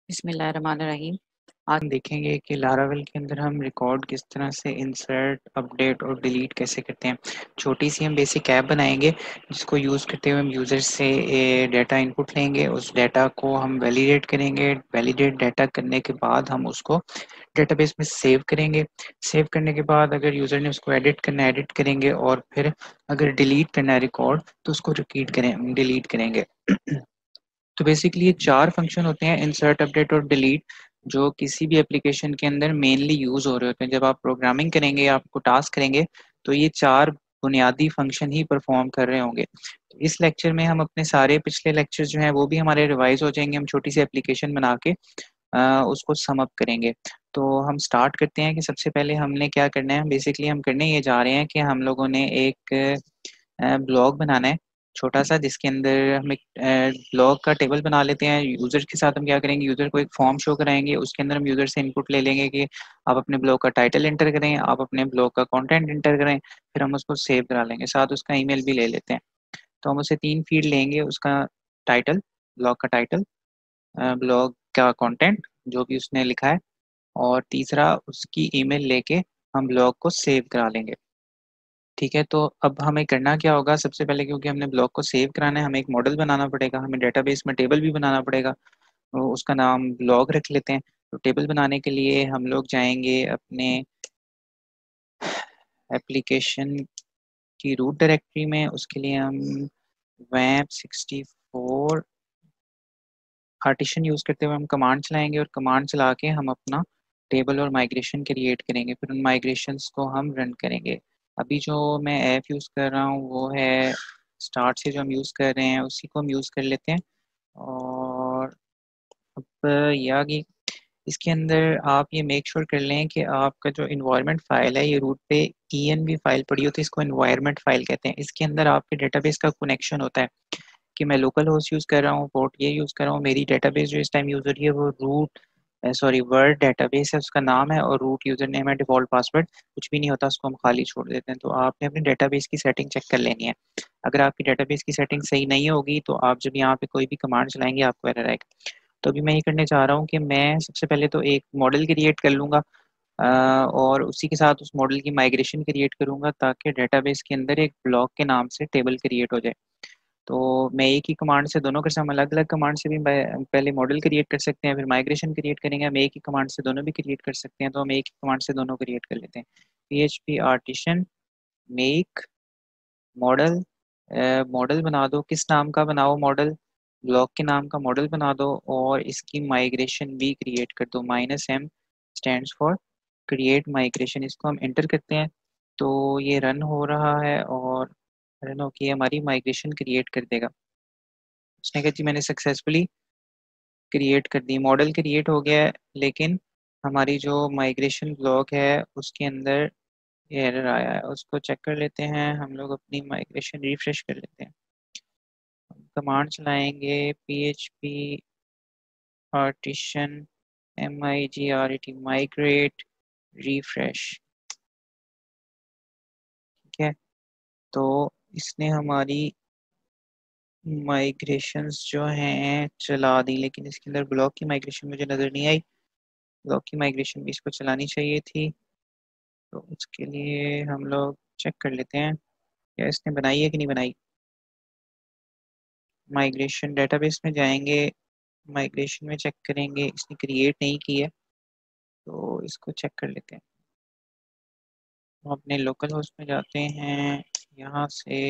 बिस्मिल्लाहिर्रहमानिर्रहीम। आज हम देखेंगे कि लारावेल के अंदर हम रिकॉर्ड किस तरह से इंसर्ट, अपडेट और डिलीट कैसे करते हैं। छोटी सी हम बेसिक ऐप बनाएंगे जिसको यूज़ करते हुए हम यूज़र से डाटा इनपुट लेंगे, उस डाटा को हम वैलिडेट करेंगे। वैलिडेट डाटा करने के बाद हम उसको डेटाबेस में सेव करेंगे। सेव करने के बाद अगर यूज़र ने उसको एडिट करना है एडिट करेंगे, और फिर अगर डिलीट करना है रिकॉर्ड तो उसको डिलीट करेंगे। तो बेसिकली ये 4 फंक्शन होते हैं, इंसर्ट, अपडेट और डिलीट, जो किसी भी एप्लीकेशन के अंदर मेनली यूज़ हो रहे होते हैं। जब आप प्रोग्रामिंग करेंगे या आपको टास्क करेंगे तो ये 4 बुनियादी फंक्शन ही परफॉर्म कर रहे होंगे। इस लेक्चर में हम अपने सारे पिछले लेक्चर्स जो हैं वो भी हमारे रिवाइज़ हो जाएँगे। हम छोटी सी एप्लीकेशन बना के उसको सम अप करेंगे। तो हम स्टार्ट करते हैं कि सबसे पहले हमने क्या करना है। बेसिकली हम करने ये जा रहे हैं कि हम लोगों ने एक ब्लॉग बनाना है छोटा-सा, जिसके अंदर हम एक ब्लॉग का टेबल बना लेते हैं। यूज़र के साथ हम क्या करेंगे, यूज़र को एक फॉर्म शो कराएँगे, उसके अंदर हम यूज़र से इनपुट ले लेंगे कि आप अपने ब्लॉग का टाइटल एंटर करें, आप अपने ब्लॉग का कंटेंट एंटर करें, फिर हम उसको सेव करा लेंगे, साथ उसका ईमेल भी ले लेते हैं। तो हम उससे 3 फ़ील्ड लेंगे, उसका टाइटल, ब्लॉग का टाइटल, ब्लॉग का कंटेंट जो भी उसने लिखा है, और तीसरा उसकी ईमेल लेके हम ब्लॉग को सेव करा लेंगे। ठीक है, तो अब हमें करना क्या होगा, सबसे पहले क्योंकि हमने ब्लॉग को सेव कराना है, हमें एक मॉडल बनाना पड़ेगा, हमें डेटाबेस में टेबल भी बनाना पड़ेगा। तो उसका नाम ब्लॉग रख लेते हैं। तो टेबल बनाने के लिए हम लोग जाएँगे अपने एप्लीकेशन की रूट डायरेक्टरी में, उसके लिए हम wamp64 पार्टीशन यूज़ करते हुए हम कमांड चलाएँगे, और कमांड चला के हम अपना टेबल और माइग्रेशन क्रिएट करेंगे, फिर उन माइग्रेशंस को हम रन करेंगे। अभी जो मैं ऐप यूज़ कर रहा हूँ वो है स्टार्ट से, जो हम यूज़ कर रहे हैं उसी को हम यूज़ कर लेते हैं। और अब ये आ गई, इसके अंदर आप ये मेक श्योर कर लें कि आपका जो एनवायरनमेंट फ़ाइल है, ये रूट पे env फ़ाइल पड़ी होती है, इसको एनवायरनमेंट फ़ाइल कहते हैं। इसके अंदर आपके डेटाबेस का कनेक्शन होता है कि मैं लोकल होस्ट यूज़ कर रहा हूँ, पोर्ट ये यूज़ कर रहा हूँ, मेरी डेटाबेस जो इस टाइम यूज़ हो रही है वो वर्ड डेटाबेस है, उसका नाम है, और रूट यूज़र नेम है, डिफ़ॉल्ट पासवर्ड कुछ भी नहीं होता, उसको हम खाली छोड़ देते हैं। तो आपने अपनी डेटाबेस की सेटिंग चेक कर लेनी है। अगर आपकी डेटाबेस की सेटिंग सही नहीं होगी तो आप जब यहाँ पे कोई भी कमांड चलाएँगे आपको एरर आएगा। तो अभी मैं ये करने चाह रहा हूँ कि मैं सबसे पहले तो एक मॉडल क्रिएट कर लूँगा, और उसी के साथ उस मॉडल की माइग्रेशन क्रिएट करूँगा ताकि डेटाबेस के अंदर एक ब्लॉक के नाम से टेबल क्रिएट हो जाए। तो मैं एक ही कमांड से दोनों कर सकता हूँ, अलग-अलग कमांड से भी पहले मॉडल क्रिएट कर सकते हैं, फिर माइग्रेशन क्रिएट करेंगे। हम एक ही कमांड से दोनों भी क्रिएट कर सकते हैं, तो हम एक ही कमांड से दोनों क्रिएट कर लेते हैं। php artisan make model, model बना दो, किस नाम का बनाओ मॉडल, ब्लॉक के नाम का मॉडल बना दो, और इसकी माइग्रेशन भी क्रिएट कर दो। -m stands for create migration, इसको हम एंटर करते हैं। तो ये रन हो रहा है, और रन होके हमारी माइग्रेशन क्रिएट कर देगा। उसने कहा जी मैंने सक्सेसफुली क्रिएट कर दी, मॉडल क्रिएट हो गया है, लेकिन हमारी जो माइग्रेशन ब्लॉक है उसके अंदर एरर आया है। उसको चेक कर लेते हैं, हम लोग अपनी माइग्रेशन रिफ्रेश कर लेते हैं। कमांड चलाएंगे php partition migret migrate refresh. ठीक है, तो इसने हमारी माइग्रेशंस जो हैं चला दी, लेकिन इसके अंदर ब्लॉक की माइग्रेशन मुझे नज़र नहीं आई। ब्लॉक की माइग्रेशन भी इसको चलानी चाहिए थी, तो उसके लिए हम लोग चेक कर लेते हैं क्या इसने बनाई है कि नहीं बनाई। माइग्रेशन डेटाबेस में जाएंगे, माइग्रेशन में चेक करेंगे, इसने क्रिएट नहीं की है, तो इसको चेक कर लेते हैं। हम अपने लोकल होस्ट में जाते हैं, यहाँ से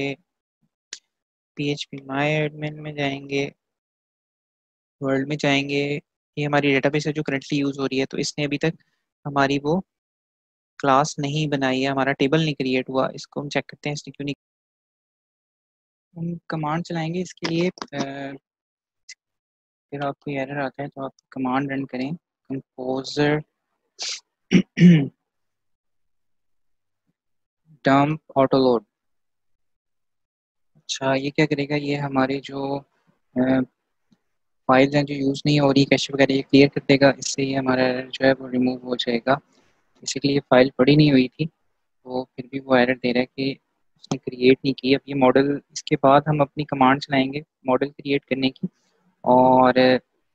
php माई एडमिन में जाएंगे, वर्ल्ड में जाएंगे। ये हमारी डेटाबेस है जो करंटली यूज़ हो रही है, तो इसने अभी तक हमारी वो क्लास नहीं बनाई है, हमारा टेबल नहीं क्रिएट हुआ। इसको हम चेक करते हैं इसने क्यों नहीं। हम कमांड चलाएंगे इसके लिए, फिर आपको एरर आता है तो आप कमांड रन करें, कंपोजर डंप ऑटो लोड। अच्छा, ये क्या करेगा, ये हमारे जो फाइल्स हैं जो यूज़ नहीं हो रही, कैश वगैरह, ये क्लियर कर देगा। इससे ये हमारा एरर जो है वो रिमूव हो जाएगा। बेसिकली ये फाइल पड़ी नहीं हुई थी, तो फिर भी वो एरर दे रहा है कि उसने क्रिएट नहीं की। अब ये मॉडल, इसके बाद हम अपनी कमांड चलाएंगे मॉडल क्रिएट करने की, और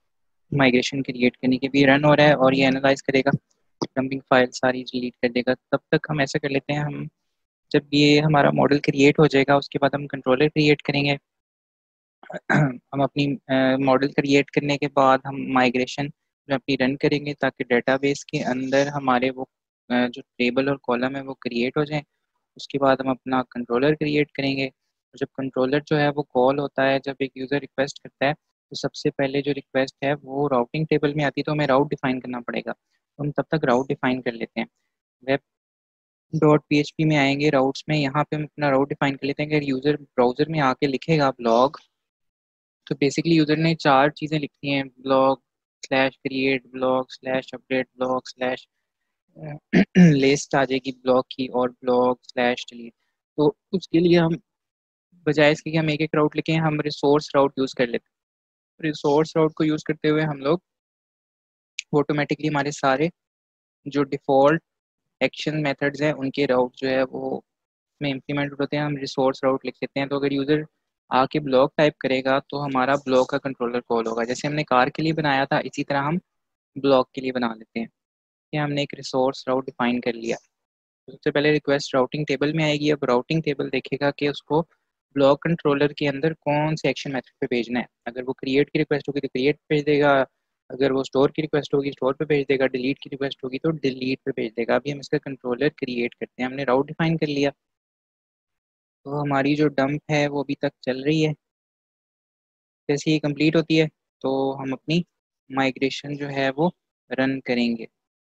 माइग्रेशन क्रिएट करने के भी रन हो रहा है और ये एनालाइज करेगा, डंपिंग फाइल सारी डिलीट कर देगा। तब तक हम ऐसा कर लेते हैं, हम जब ये हमारा मॉडल क्रिएट हो जाएगा उसके बाद हम कंट्रोलर क्रिएट करेंगे। हम अपनी मॉडल क्रिएट करने के बाद हम माइग्रेशन जो अपनी रन करेंगे ताकि डेटाबेस के अंदर हमारे वो जो टेबल और कॉलम है वो क्रिएट हो जाए। उसके बाद हम अपना कंट्रोलर क्रिएट करेंगे। जब कंट्रोलर जो है वो कॉल होता है, जब एक यूज़र रिक्वेस्ट करता है तो सबसे पहले जो रिक्वेस्ट है वो राउटिंग टेबल में आती है, तो हमें राउट डिफाइन करना पड़ेगा। तो हम तब तक राउट डिफाइन कर लेते हैं। वेब डॉट PHP में आएंगे, राउट्स में, यहाँ पे हम अपना राउट डिफाइन कर लेते हैं। अगर यूज़र ब्राउज़र में आके लिखेगा ब्लॉग, तो बेसिकली यूज़र ने 4 चीज़ें लिखी हैं, blog slash create blog slash update blog slash list आ जाएगी ब्लॉग की, और ब्लॉग स्लैश डिलीट। तो उसके लिए हम बजाय इसके कि हम एक एक राउट लिखें, हम रिसोर्स राउट यूज़ कर लेते हैं। रिसोर्स राउट को यूज़ करते हुए हम लोग ऑटोमेटिकली हमारे सारे जो डिफ़ॉल्ट एक्शन मेथड्स हैं उनके राउट जो है वो में इम्प्लीमेंट होते हैं। हम रिसोर्स राउट लिख लेते हैं, तो अगर यूज़र आके ब्लॉक टाइप करेगा तो हमारा ब्लॉक का कंट्रोलर कॉल होगा। जैसे हमने कार के लिए बनाया था इसी तरह हम ब्लॉक के लिए बना लेते हैं कि हमने एक रिसोर्स राउट डिफाइन कर लिया। तो सबसे पहले रिक्वेस्ट राउटिंग टेबल में आएगी। अब राउटिंग टेबल देखेगा कि उसको ब्लॉक कंट्रोलर के अंदर कौन से एक्शन मेथड पे भेजना है। अगर वो क्रिएट की रिक्वेस्ट होगी तो क्रिएट पे भेज देगा, अगर वो स्टोर की रिक्वेस्ट होगी स्टोर पे भेज देगा, डिलीट की रिक्वेस्ट होगी तो डिलीट पे भेज देगा। अभी हम इसका कंट्रोलर क्रिएट करते हैं। हमने राउट डिफाइन कर लिया, तो हमारी जो डंप है वो अभी तक चल रही है। जैसे ही कंप्लीट होती है तो हम अपनी माइग्रेशन जो है वो रन करेंगे।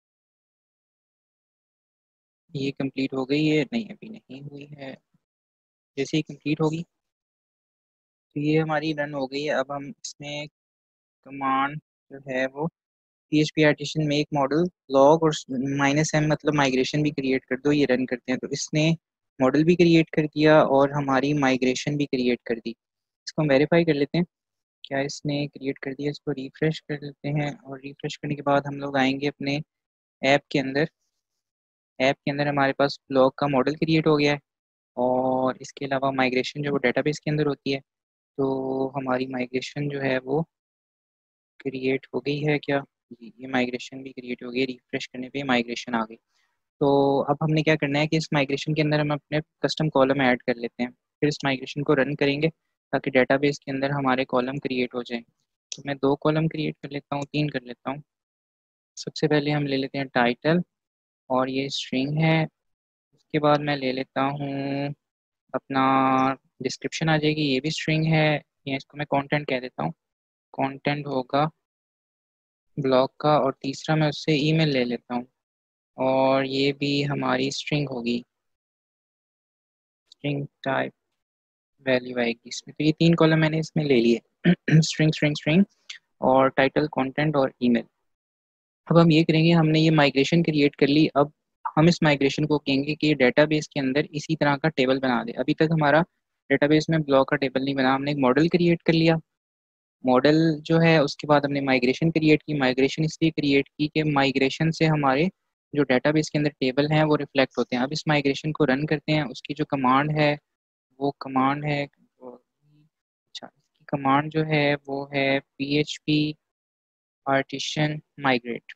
ये कंप्लीट हो गई है? नहीं, अभी नहीं हुई है। जैसे ही कंप्लीट होगी तो ये हमारी रन हो गई है। अब हम इसमें कमांड जो है वो PHP artisan make model log और -m मतलब माइग्रेशन भी क्रिएट कर दो, ये रन करते हैं। तो इसने मॉडल भी क्रिएट कर दिया और हमारी माइग्रेशन भी क्रिएट कर दी। इसको हम वेरीफाई कर लेते हैं क्या इसने क्रिएट कर दिया। इसको रिफ्रेश कर लेते हैं और रिफ्रेश करने के बाद हम लोग आएंगे अपने ऐप के अंदर। ऐप के अंदर हमारे पास ब्लॉग का मॉडल क्रिएट हो गया है और इसके अलावा माइग्रेशन जो वो डेटाबेस के अंदर होती है। तो हमारी माइग्रेशन जो है वो क्रिएट हो गई है क्या? जी, ये माइग्रेशन भी क्रिएट हो गई। रिफ्रेश करने पे माइग्रेशन आ गई। तो अब हमने क्या करना है कि इस माइग्रेशन के अंदर हम अपने कस्टम कॉलम ऐड कर लेते हैं, फिर इस माइग्रेशन को रन करेंगे ताकि डेटाबेस के अंदर हमारे कॉलम क्रिएट हो जाए। तो मैं 2 कॉलम क्रिएट कर लेता हूँ, 3 कर लेता हूँ। सबसे पहले हम ले लेते हैं टाइटल और ये स्ट्रिंग है। उसके बाद मैं ले लेता हूँ अपना डिस्क्रिप्शन आ जाएगी, ये भी स्ट्रिंग है, या इसको मैं कंटेंट कह देता हूँ। कंटेंट होगा ब्लॉग का, और तीसरा मैं उससे ईमेल ले लेता हूँ और ये भी हमारी स्ट्रिंग होगी, स्ट्रिंग टाइप वैल्यू आएगी इसमें। तो ये 3 कॉलम मैंने इसमें ले लिए स्ट्रिंग स्ट्रिंग स्ट्रिंग और टाइटल कंटेंट और ईमेल। अब हम ये करेंगे, हमने ये माइग्रेशन क्रिएट कर ली। अब हम इस माइग्रेशन को कहेंगे कि डेटाबेस के अंदर इसी तरह का टेबल बना दे। अभी तक हमारा डेटाबेस में ब्लॉक का टेबल नहीं बना, हमने एक मॉडल क्रिएट कर लिया। मॉडल जो है उसके बाद हमने माइग्रेशन क्रिएट की। माइग्रेशन इसलिए क्रिएट की कि माइग्रेशन से हमारे जो डेटाबेस के अंदर टेबल हैं वो रिफ्लेक्ट होते हैं। अब इस माइग्रेशन को रन करते हैं। उसकी जो कमांड है वो कमांड है, अच्छा इसकी कमांड जो है वो है PHP पार्टीशन माइग्रेट।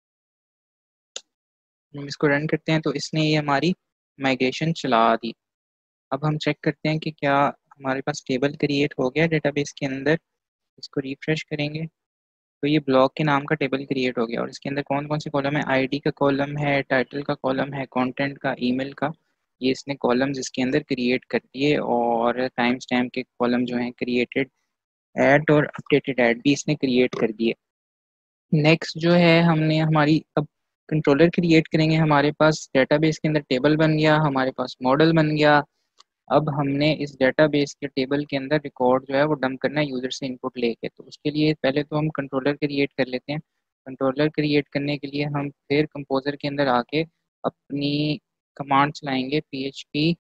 हम इसको रन करते हैं तो इसने ये हमारी माइग्रेशन चला दी। अब हम चेक करते हैं कि क्या हमारे पास टेबल क्रिएट हो गया डेटाबेस के अंदर। इसको रिफ्रेश करेंगे तो ये ब्लॉग के नाम का टेबल क्रिएट हो गया और इसके अंदर कौन कौन से कॉलम है? आईडी का कॉलम है, टाइटल का कॉलम है, कंटेंट का, ईमेल का। ये इसने कॉलम्स इसके अंदर क्रिएट कर दिए और टाइम स्टैम्प के कॉलम जो हैं क्रिएटेड ऐड और अपडेटेड ऐड भी इसने क्रिएट कर दिए। नेक्स्ट जो है हमने हमारी अब कंट्रोलर क्रिएट करेंगे। हमारे पास डेटाबेस के अंदर टेबल बन गया, हमारे पास मॉडल बन गया। अब हमने इस डेटाबेस के टेबल के अंदर रिकॉर्ड जो है वो डंप करना है यूज़र से इनपुट लेके। तो उसके लिए पहले तो हम कंट्रोलर क्रिएट कर लेते हैं। कंट्रोलर क्रिएट करने के लिए हम फिर कंपोजर के अंदर आके अपनी कमांड चलाएंगे PHP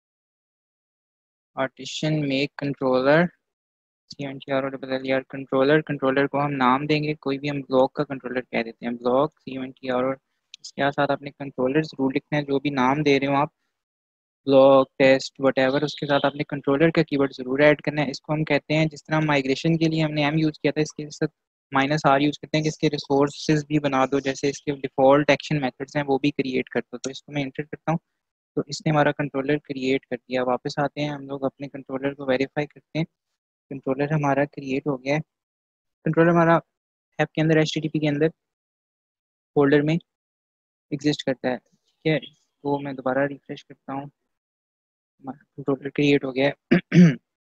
partition make controller CONTROLLER controller. Controller को हम नाम देंगे कोई भी, हम ब्लॉक का कंट्रोलर कह देते हैं, ब्लॉक CONTROL। इसके साथ आपने कंट्रोलर जरूर लिखना है, जो भी नाम दे रहे हो आप, ब्लॉक टेस्ट वटेवर, उसके साथ आपने कंट्रोलर का कीवर्ड जरूर ऐड करना है। इसको हम कहते हैं, जिस तरह माइग्रेशन के लिए हमने M यूज़ किया था इसके साथ -r यूज़ करते हैं कि इसके रिसोर्सेज भी बना दो, जैसे इसके डिफ़ॉल्ट एक्शन मेथड्स हैं वो भी क्रिएट कर दो। तो इसको मैं इंटर करता हूँ, तो इसने हमारा कंट्रोलर क्रिएट कर दिया। वापस आते हैं, हम लोग अपने कंट्रोलर को वेरीफाई करते हैं। कंट्रोलर हमारा क्रिएट हो गया है। कंट्रोलर हमारा ऐप के अंदर HTTP के अंदर फोल्डर में एग्जिस्ट करता है। ठीक है, तो मैं दोबारा रिफ्रेश करता हूँ, कंट्रोलर क्रिएट हो गया है।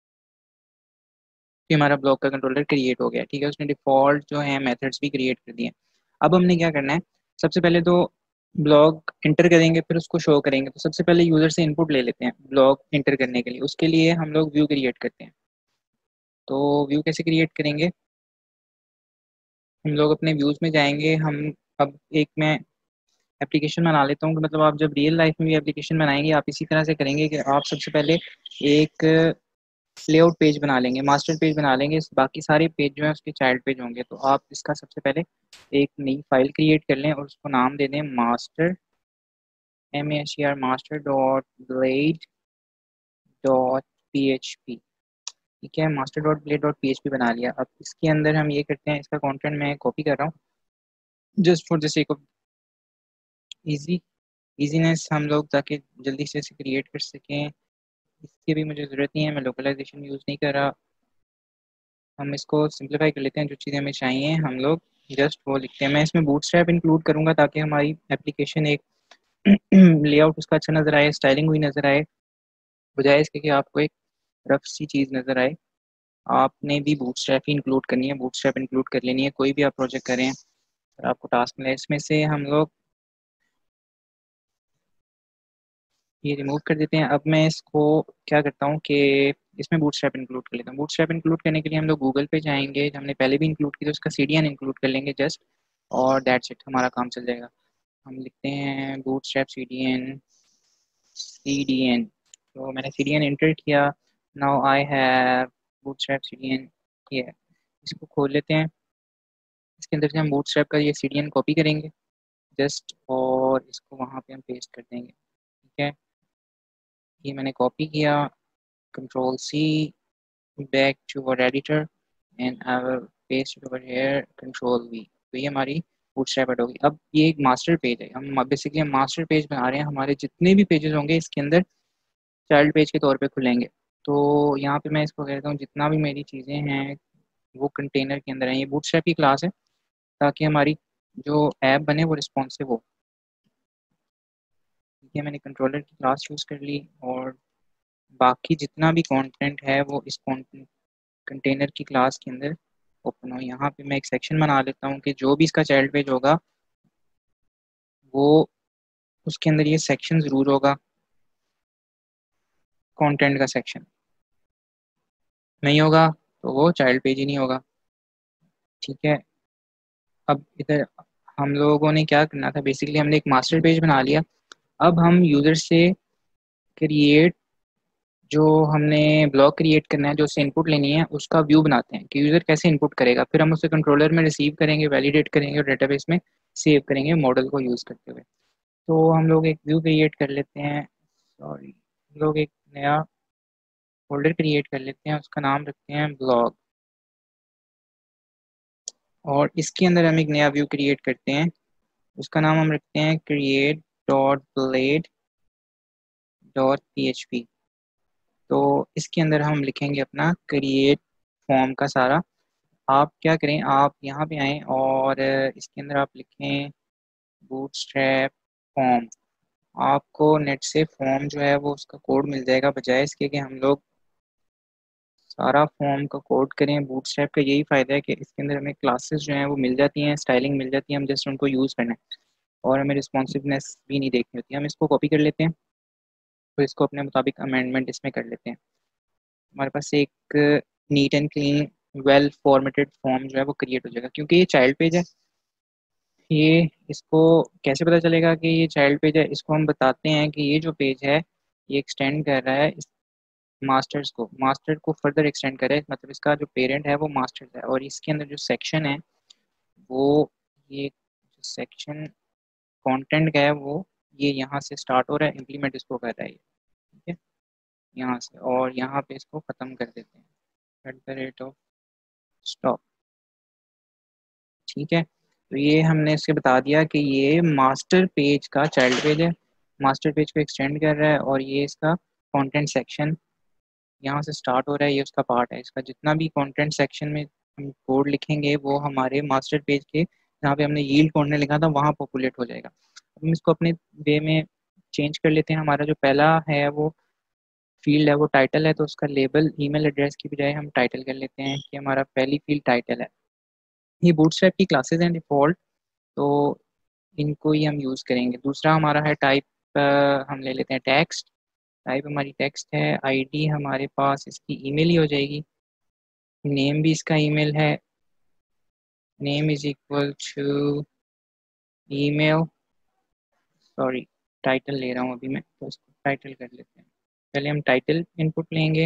कि हमारा ब्लॉक का कंट्रोलर क्रिएट हो गया। ठीक है, उसने डिफ़ॉल्ट जो है मेथड्स भी क्रिएट कर दिए। अब हमने क्या करना है, सबसे पहले तो ब्लॉक इंटर करेंगे, फिर उसको शो करेंगे। तो सबसे पहले यूज़र से इनपुट ले लेते हैं ब्लॉक इंटर करने के लिए। उसके लिए हम लोग व्यू क्रिएट करते हैं। तो व्यू कैसे क्रिएट करेंगे, हम लोग अपने व्यूज़ में जाएंगे। हम अब एक मैं एप्लीकेशन बना लेता हूँ कि मतलब आप जब रियल लाइफ में भी एप्लीकेशन बनाएंगे आप इसी तरह से करेंगे कि आप सबसे पहले एक लेआउट पेज बना लेंगे, मास्टर पेज बना लेंगे। बाकी सारे पेज जो है उसके चाइल्ड पेज होंगे। तो आप इसका सबसे पहले एक नई फाइल क्रिएट कर लें और उसको नाम दे दें master, MASTR master dot blade dot PHP। ठीक है, master dot blade dot PHP बना लिया। अब इसके अंदर हम ये करते हैं, इसका कंटेंट मैं कॉपी कर रहा हूँ just for the sake of easy easiness, हम लोग ताकि जल्दी से इसे क्रिएट कर सकें। इसकी भी मुझे ज़रूरत नहीं है, मैं लोकलाइजेशन यूज़ नहीं कर रहा। हम इसको सिंप्लीफाई कर लेते हैं, जो चीज़ें हमें चाहिए हम लोग जस्ट वो लिखते हैं। मैं इसमें बूटस्ट्रैप इंक्लूड करूँगा ताकि हमारी एप्लीकेशन एक लेआउट उसका अच्छा नज़र आए, स्टाइलिंग हुई नज़र आए, बजाय इसके कि आपको एक रफ सी चीज़ नज़र आए। आपने भी बूटस्ट्रैप ही इंक्लूड करनी है, बूटस्ट्रैप इंक्लूड कर लेनी है कोई भी आप प्रोजेक्ट करें और आपको टास्क मिले। इसमें से हम लोग ये रिमूव कर देते हैं। अब मैं इसको क्या करता हूँ कि इसमें बूटस्ट्रैप इंक्लूड कर लेता हूँ। बूटस्ट्रैप इंक्लूड करने के लिए हम लोग गूगल पे जाएंगे, हमने पहले भी इंक्लूड किया, तो उसका CDN इंक्लूड कर लेंगे जस्ट, और दैट्स इट, हमारा काम चल जाएगा। हम लिखते हैं बूटस्ट्रैप CDN। तो मैंने CDN इंटर किया। Now I have bootstrap CDN किया। इसको खोल लेते हैं। इसके अंदर से हम बूटस्ट्रैप का ये CDN कॉपी करेंगे जस्ट, और इसको वहाँ पे हम पेस्ट कर देंगे। ठीक है, ये मैंने कॉपी किया, Control C, back to our editor and I will paste it over here, Control V। तो ये हमारी बूटस्ट्रैप ऐड होगी। अब ये एक मास्टर पेज है, हम बेसिकली हम मास्टर पेज बना रहे हैं। हमारे जितने भी पेजेस होंगे इसके अंदर चाइल्ड पेज के तौर पे खुलेंगे। तो यहाँ पे मैं इसको कहता हूँ जितना भी मेरी चीज़ें हैं वो कंटेनर के अंदर हैं। ये बूटस्ट्रैप की क्लास है ताकि हमारी जो ऐप बने वो रिस्पॉन्सिव हो। ठीक है, मैंने कंट्रोलर की क्लास यूज़ कर ली और बाकी जितना भी कंटेंट है वो इस कंटेनर की क्लास के अंदर ओपन हो। यहाँ पे मैं एक सेक्शन बना लेता हूँ कि जो भी इसका चाइल्ड पेज होगा वो उसके अंदर ये सेक्शन ज़रूर होगा, कंटेंट का सेक्शन नहीं होगा तो वो चाइल्ड पेज ही नहीं होगा। ठीक है, अब इधर हम लोगों ने क्या करना था, बेसिकली हमने एक मास्टर पेज बना लिया। अब हम यूज़र से क्रिएट, जो हमने ब्लॉक क्रिएट करना है, जो उससे इनपुट लेनी है, उसका व्यू बनाते हैं कि यूज़र कैसे इनपुट करेगा। फिर हम उसे कंट्रोलर में रिसीव करेंगे, वैलिडेट करेंगे और डेटाबेस में सेव करेंगे मॉडल को यूज़ करते हुए। तो हम लोग एक व्यू क्रिएट कर लेते हैं, सॉरी, हम लोग एक नया फोल्डर क्रिएट कर लेते हैं, उसका नाम रखते हैं ब्लॉग, और इसके अंदर हम एक नया व्यू क्रिएट करते हैं, उसका नाम हम रखते हैं create dot blade dot PHP। तो इसके अंदर हम लिखेंगे अपना क्रिएट फॉर्म का सारा। आप क्या करें, आप यहाँ पे आएँ और इसके अंदर आप लिखें बूटस्ट्रैप फॉर्म। आपको नेट से फॉर्म जो है वो उसका कोड मिल जाएगा, बजाय इसके कि हम लोग सारा फॉर्म का कोड करें। बूटस्ट्रैप का यही फ़ायदा है कि इसके अंदर हमें क्लासेस जो हैं वो मिल जाती हैं, स्टाइलिंग मिल जाती है, हम जस्ट उनको यूज़ करना है और हमें रिस्पॉन्सिवनेस भी नहीं देखनी होती। हम इसको कॉपी कर लेते हैं, तो इसको अपने मुताबिक अमेंडमेंट इसमें कर लेते हैं। हमारे पास एक neat and clean well formatted form जो है वो क्रिएट हो जाएगा। क्योंकि ये चाइल्ड पेज है, ये इसको कैसे पता चलेगा कि ये चाइल्ड पेज है, इसको हम बताते हैं कि ये जो पेज है ये एक्सटेंड कर रहा है इस मास्टर को फर्दर एक्सटेंड करे, मतलब इसका जो पेरेंट है वो मास्टर है, और इसके अंदर जो सेक्शन है वो ये जो सेक्शन कंटेंट का है वो ये यहाँ से स्टार्ट हो रहा है, इम्प्लीमेंट इसको कर रहा है ये। ठीक है, यहाँ से, और यहाँ पे इसको ख़त्म कर देते हैं at the rate of stop. ठीक है, तो ये हमने इसके बता दिया कि ये मास्टर पेज का चाइल्ड पेज है, मास्टर पेज को एक्सटेंड कर रहा है, और ये इसका कंटेंट सेक्शन यहाँ से स्टार्ट हो रहा है, ये उसका पार्ट है। इसका जितना भी कंटेंट सेक्शन में हम कोड लिखेंगे वो हमारे मास्टर पेज के जहाँ पे हमने यील्ड कोड ने लिखा था वहाँ पॉपुलेट हो जाएगा। हम इसको अपने वे में चेंज कर लेते हैं। हमारा जो पहला है वो फील्ड है, वो टाइटल है, तो उसका लेबल ईमेल एड्रेस की बजाय हम टाइटल कर लेते हैं कि हमारा पहली फील्ड टाइटल है। ये बूटस्ट्रैप की क्लासेस हैं डिफ़ॉल्ट, तो इनको ही हम यूज़ करेंगे। दूसरा हमारा है टाइप, हम ले लेते हैं टेक्स्ट। टाइप हमारी टेक्स्ट है, आईडी हमारे पास इसकी ईमेल ही हो जाएगी, नेम भी इसका ईमेल है, name is equal to email, sorry title ले रहा हूँ अभी मैं, तो इसको टाइटल कर लेते हैं। पहले हम टाइटल इनपुट लेंगे,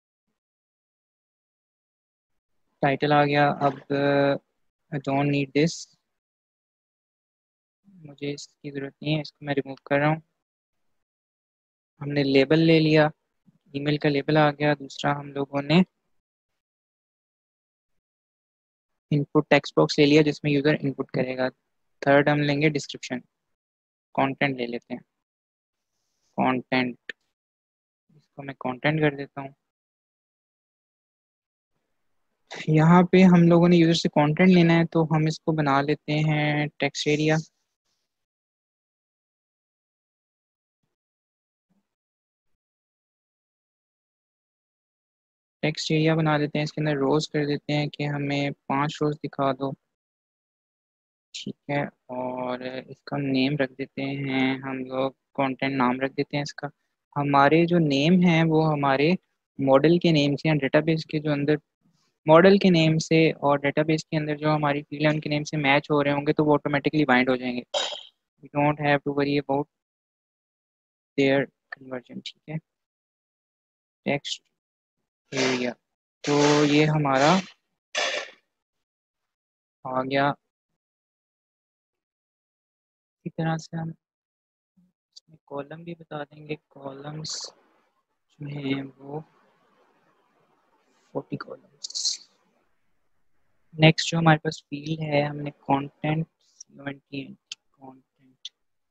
टाइटल आ गया। अब आई डोंट नीड दिस, मुझे इसकी ज़रूरत नहीं है, इसको मैं रिमूव कर रहा हूँ। हमने लेबल ले लिया, ईमेल का लेबल आ गया। दूसरा हम लोगों ने इनपुट टेक्स्ट बॉक्स ले लिया जिसमें यूज़र इनपुट करेगा। थर्ड हम लेंगे डिस्क्रिप्शन, कंटेंट ले लेते हैं, कंटेंट, इसको मैं कंटेंट कर देता हूँ। यहाँ पे हम लोगों ने यूज़र से कंटेंट लेना है, तो हम इसको बना लेते हैं टेक्स्ट एरिया। टेक्स्ट एरिया बना देते हैं, इसके अंदर रोज कर देते हैं कि हमें 5 रोज दिखा दो, ठीक है। और इसका नेम रख देते हैं हम लोग, कंटेंट नाम रख देते हैं इसका। हमारे जो नेम हैं वो हमारे मॉडल के नेम से या डेटाबेस के जो अंदर मॉडल के नेम से और डेटाबेस के अंदर जो हमारी फील्ड है उनके नेम से मैच हो रहे होंगे, तो वो ऑटोमेटिकली बाइंड हो जाएंगे। We don't have to worry about their conversion, ठीक है। टेक्स्ट एरिया, तो ये हमारा आ गया। इसी तरह से हम इसमें कॉलम भी बता देंगे, कॉलम्स जो हैं वो 40 कॉलम्स। नेक्स्ट जो हमारे पास फील्ड है, हमने कंटेंट कंटेंट,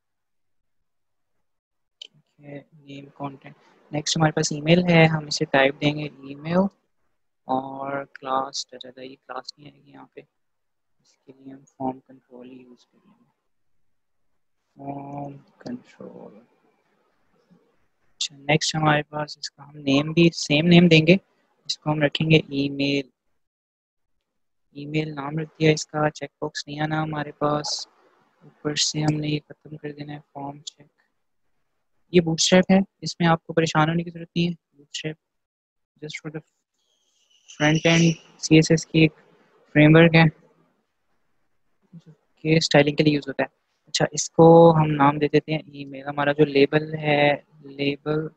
ठीक है, नेम कंटेंट। नेक्स्ट हमारे पास ईमेल है, हम इसे टाइप देंगे ईमेल, और क्लास डटा, ये क्लास नहीं आएगी यहाँ पे, इसके लिए हम फॉर्म कंट्रोल ही यूज़ करेंगे, फॉर्म कंट्रोल। अच्छा, नेक्स्ट हमारे पास इसका हम नेम भी सेम नेम देंगे, इसको हम रखेंगे ईमेल। ईमेल नाम रख दिया इसका, चेकबॉक्स नहीं आना हमारे पास, ऊपर से हमने ये खत्म कर देना है फॉर्म चेक। ये बूटस्ट्रैप है, इसमें आपको परेशान होने की जरूरत नहीं है। Bootstrap just for the front end CSS की एक फ्रेमवर्क है कि स्टाइलिंग के लिए यूज़ होता है। अच्छा, इसको हम नाम दे देते हैं ईमेल। हमारा जो लेबल है, लेबल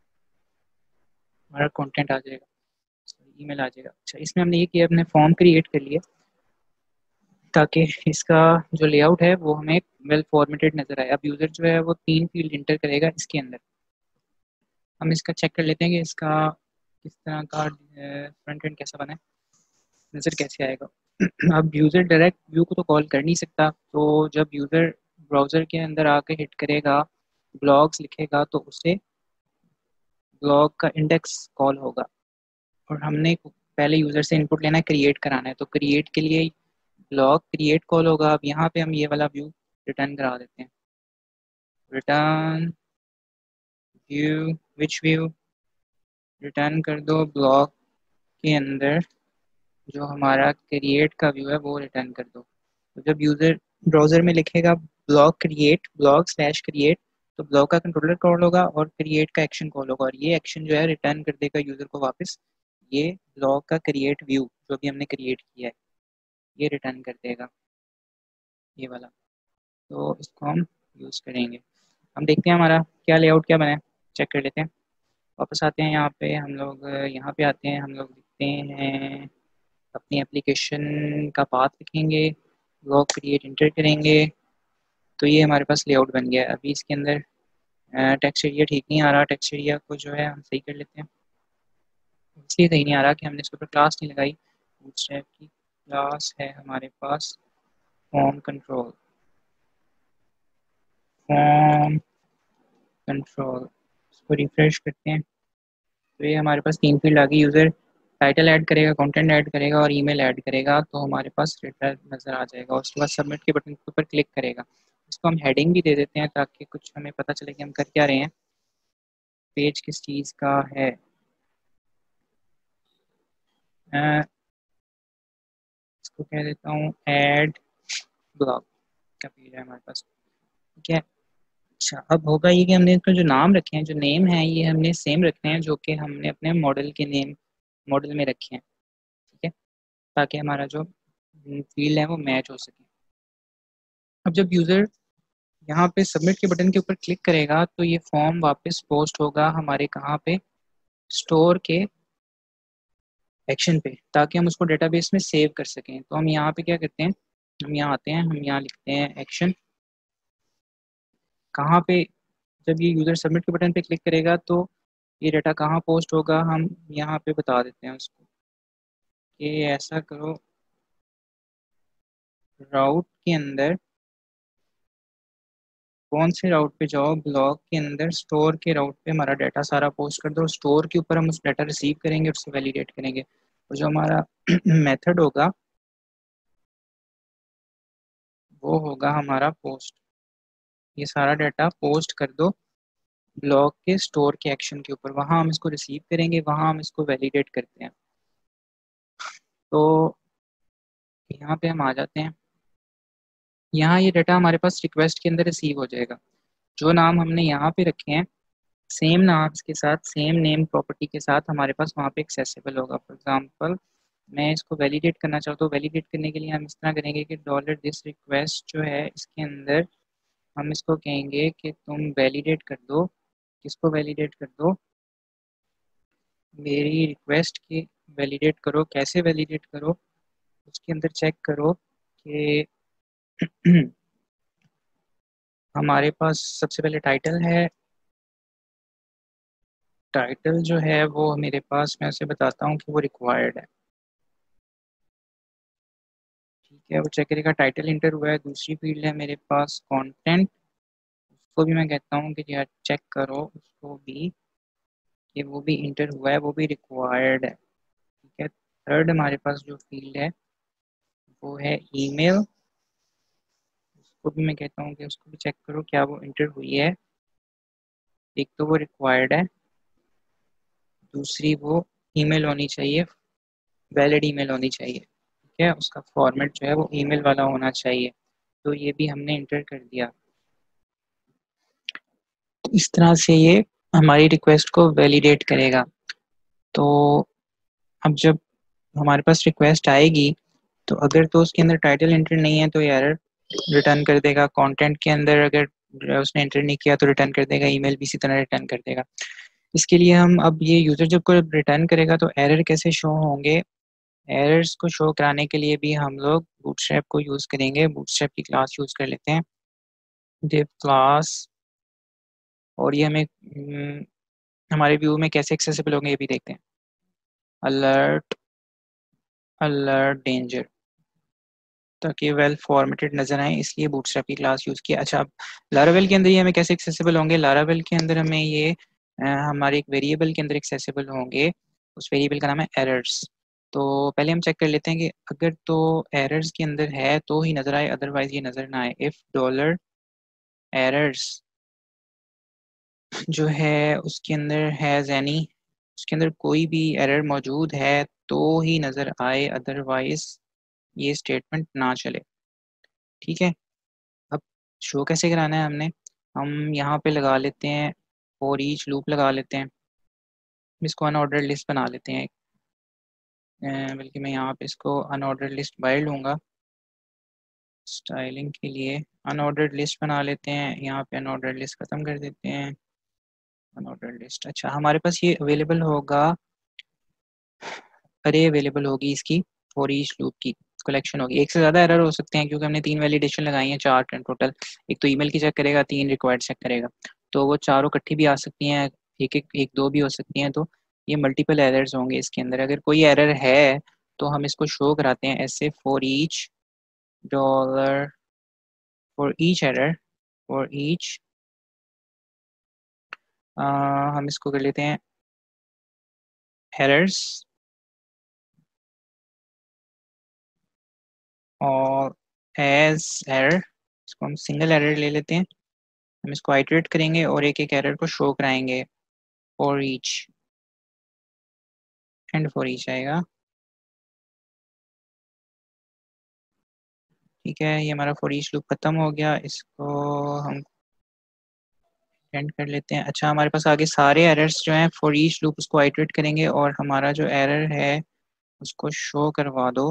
हमारा कंटेंट आ जाएगा, ईमेल आ जाएगा। अच्छा, इसमें हमने ये किया, अपने फॉर्म क्रिएट कर लिए ताकि इसका जो लेआउट है वो हमें वेल फॉर्मेटेड नजर आए। अब यूज़र जो है वो 3 फील्ड इंटर करेगा इसके अंदर। हम इसका चेक कर लेते हैं कि इसका किस तरह का फ्रंट एंड कैसा बना है, नज़र कैसे आएगा। अब यूज़र डायरेक्ट व्यू को तो कॉल कर नहीं सकता, तो जब यूज़र ब्राउज़र के अंदर आके हिट करेगा, ब्लॉग्स लिखेगा, तो उसे ब्लॉग का इंडेक्स कॉल होगा। और हमने पहले यूज़र से इनपुट लेना है, क्रिएट कराना है, तो क्रिएट के लिए ब्लॉग क्रिएट कॉल होगा। अब यहाँ पे हम ये वाला व्यू रिटर्न करा देते हैं, return view, which view, return कर दो ब्लॉग के अंदर जो हमारा क्रिएट का व्यू है वो रिटर्न कर दो। तो जब यूज़र ब्राउज़र में लिखेगा blog create, blog slash create, तो ब्लॉग का कंट्रोलर कॉल होगा और क्रिएट का एक्शन कॉल होगा, और ये एक्शन जो है रिटर्न कर देगा यूज़र को वापस ये ब्लॉग का क्रिएट व्यू जो भी हमने क्रिएट किया है, ये रिटर्न कर देगा, ये वाला। तो इसको हम यूज़ करेंगे। हम देखते हैं हमारा क्या लेआउट क्या बना है, चेक कर लेते हैं। वापस आते हैं यहाँ पे, हम लोग यहाँ पे आते हैं, हम लोग लिखते हैं अपनी एप्लीकेशन का पाथ लिखेंगे, ब्लॉग क्रिएट इंटर करेंगे, तो ये हमारे पास लेआउट बन गया है। अभी इसके अंदर टेक्स्ट एरिया ठीक नहीं आ रहा, टेक्स्ट एरिया को जो है हम सही कर लेते हैं। इसलिए सही नहीं आ रहा कि हमने इसके ऊपर क्लास नहीं लगाई। बूटस्ट्रैप की क्लास है हमारे पास फॉर्म कंट्रोल, फॉर्म कंट्रोल, इसको रिफ्रेश करते हैं तो ये हमारे पास 3 फील्ड आ गई। यूज़र टाइटल ऐड करेगा, कंटेंट ऐड करेगा और ईमेल ऐड करेगा तो हमारे पास रिटर्न नज़र आ जाएगा। उसके बाद सबमिट के बटन के ऊपर क्लिक करेगा। इसको हम हेडिंग भी दे देते हैं ताकि कुछ हमें पता चले कि हम कर क्या रहे हैं, पेज किस चीज़ का है। इसको कह देता हूँ ऐड ब्लॉग का पेज है हमारे पास, ठीक है। अच्छा, अब होगा ये कि हमने इसका जो नाम रखे हैं, जो नेम है, ये हमने सेम रखने हैं जो कि हमने अपने मॉडल के नेम मॉडल में रखे हैं, ठीक है, ताकि हमारा जो फील्ड है वो मैच हो सके। अब जब यूज़र यहाँ पे सबमिट के बटन के ऊपर क्लिक करेगा तो ये फॉर्म वापस पोस्ट होगा हमारे कहाँ पे, स्टोर के एक्शन पे, ताकि हम उसको डेटाबेस में सेव कर सकें। तो हम यहाँ पे क्या करते हैं, हम यहाँ आते हैं, हम यहाँ लिखते हैं एक्शन। कहाँ पे, जब ये यूज़र सबमिट के बटन पे क्लिक करेगा तो ये डाटा कहाँ पोस्ट होगा, हम यहाँ पे बता देते हैं उसको कि ऐसा करो, राउट के अंदर, कौन से राउट पे जाओ, ब्लॉग के अंदर स्टोर के राउट पे हमारा डाटा सारा पोस्ट कर दो। स्टोर के ऊपर हम उस डाटा रिसीव करेंगे और उससे वैलिडेट करेंगे, और जो हमारा मेथड होगा वो होगा हमारा पोस्ट। ये सारा डाटा पोस्ट कर दो ब्लॉग के स्टोर के एक्शन के ऊपर, वहाँ हम इसको रिसीव करेंगे, वहाँ हम इसको वैलिडेट करते हैं। तो यहाँ पे हम आ जाते हैं, यहाँ ये डाटा हमारे पास रिक्वेस्ट के अंदर रिसीव हो जाएगा। जो नाम हमने यहाँ पे रखे हैं सेम नाम के साथ, सेम नेम प्रॉपर्टी के साथ हमारे पास वहाँ पे एक्सेसिबल होगा। फॉर एग्जांपल मैं इसको वैलिडेट करना चाहता हूँ, वैलिडेट करने के लिए हम इस तरह करेंगे कि डॉलर दिस रिक्वेस्ट जो है इसके अंदर हम इसको कहेंगे कि तुम वैलिडेट कर दो, किसको वैलिडेट कर दो, मेरी रिक्वेस्ट की वैलिडेट करो। कैसे वैलिडेट करो, उसके अंदर चेक करो कि हमारे पास सबसे पहले टाइटल है। टाइटल जो है वो मेरे पास, मैं उसे बताता हूँ कि वो रिक्वायर्ड है, ठीक है, वो चेक करेगा टाइटल इंटर हुआ है। दूसरी फील्ड है मेरे पास कंटेंट, उसको भी मैं कहता हूँ कि यार चेक करो उसको भी कि वो भी इंटर हुआ है, वो भी रिक्वायर्ड है, ठीक है। थर्ड हमारे पास जो फील्ड है वो है ईमेल, उसको भी मैं कहता हूँ कि उसको भी चेक करो क्या वो इंटर हुई है। एक तो वो रिक्वायर्ड है, दूसरी वो ईमेल होनी चाहिए, वैलिड ईमेल होनी चाहिए, ठीक है, उसका फॉर्मेट जो है वो ईमेल वाला होना चाहिए। तो ये भी हमने इंटर कर दिया। इस तरह से ये हमारी रिक्वेस्ट को वैलिडेट करेगा। तो अब जब हमारे पास रिक्वेस्ट आएगी तो अगर तो उसके अंदर टाइटल एंटर नहीं है तो ये एरर रिटर्न कर देगा। कंटेंट के अंदर अगर उसने एंटर नहीं किया तो रिटर्न कर देगा। ईमेल भी इसी तरह रिटर्न कर देगा। इसके लिए हम अब ये यूज़र जब को रिटर्न करेगा तो एरर कैसे शो होंगे, एरर्स को शो कराने के लिए भी हम लोग बूटस्ट्रैप को यूज़ करेंगे। बूटस्ट्रैप की क्लास यूज़ कर लेते हैं, div क्लास, और ये हमें हमारे व्यू में कैसे एक्सेसिबल होंगे ये भी देखते हैं। अलर्ट, अलर्ट डेंजर, ताकि वेल फॉर्मेटेड नजर आए, इसलिए बूटस्ट्रैप की क्लास यूज़ किया। अच्छा, अब लारावेल के अंदर ये हमें कैसे एक्सेसिबल होंगे, लारावेल के अंदर हमें ये हमारे एक वेरिएबल के अंदर एक्सेसिबल होंगे। उस वेरिएबल का नाम है एरर्स। तो पहले हम चेक कर लेते हैं कि अगर तो एरर्स के अंदर है तो ही नज़र आए, अदरवाइज ये नज़र ना आए। इफ़ डॉलर एरर्स जो है उसके अंदर हैज़ एनी, उसके अंदर कोई भी एरर मौजूद है तो ही नज़र आए, अदरवाइज ये स्टेटमेंट ना चले, ठीक है। अब शो कैसे कराना है हमने, हम यहाँ पे लगा लेते हैं फॉर ईच लूप लगा लेते हैं। इसको अनऑर्डर्ड लिस्ट बना लेते हैं, बल्कि मैं यहाँ पे इसको अनऑर्डर्ड लिस्ट बाय लूँगा स्टाइलिंग के लिए। अनऑर्डर्ड लिस्ट बना लेते हैं, यहाँ पे अनऑर्डर्ड लिस्ट ख़त्म कर देते हैं। अनऑर्डर्ड लिस्ट, अच्छा हमारे पास ये अवेलेबल होगा, अरे अवेलेबल होगी इसकी फॉर ईच लूप की कलेक्शन होगी। एक से ज़्यादा एरर हो सकते हैं क्योंकि हमने 3 वैलिडेशन लगाई हैं, 4 टोटल। एक तो ईमेल की चेक करेगा, 3 रिक्वायर्ड चेक करेगा, तो वो चारों इकट्ठी भी आ सकती हैं, एक दो भी हो सकती हैं। तो ये मल्टीपल एरर्स होंगे इसके अंदर। अगर कोई एरर है तो हम इसको शो कराते हैं ऐसे for each dollar for each error, for each, हम इसको कर लेते हैं एरर्स, और एज एरर, इसको हम सिंगल एरर ले लेते हैं। हम इसको आइटरेट करेंगे और एक एक एरर को शो कराएंगे for each, end for each आएगा। ठीक है, ये हमारा फॉर ईच लूप खत्म हो गया, इसको हम एंड कर लेते हैं। अच्छा, हमारे पास आगे सारे एरर्स जो हैं फॉर ईच लूप उसको आइटरेट करेंगे और हमारा जो एरर है उसको शो करवा दो।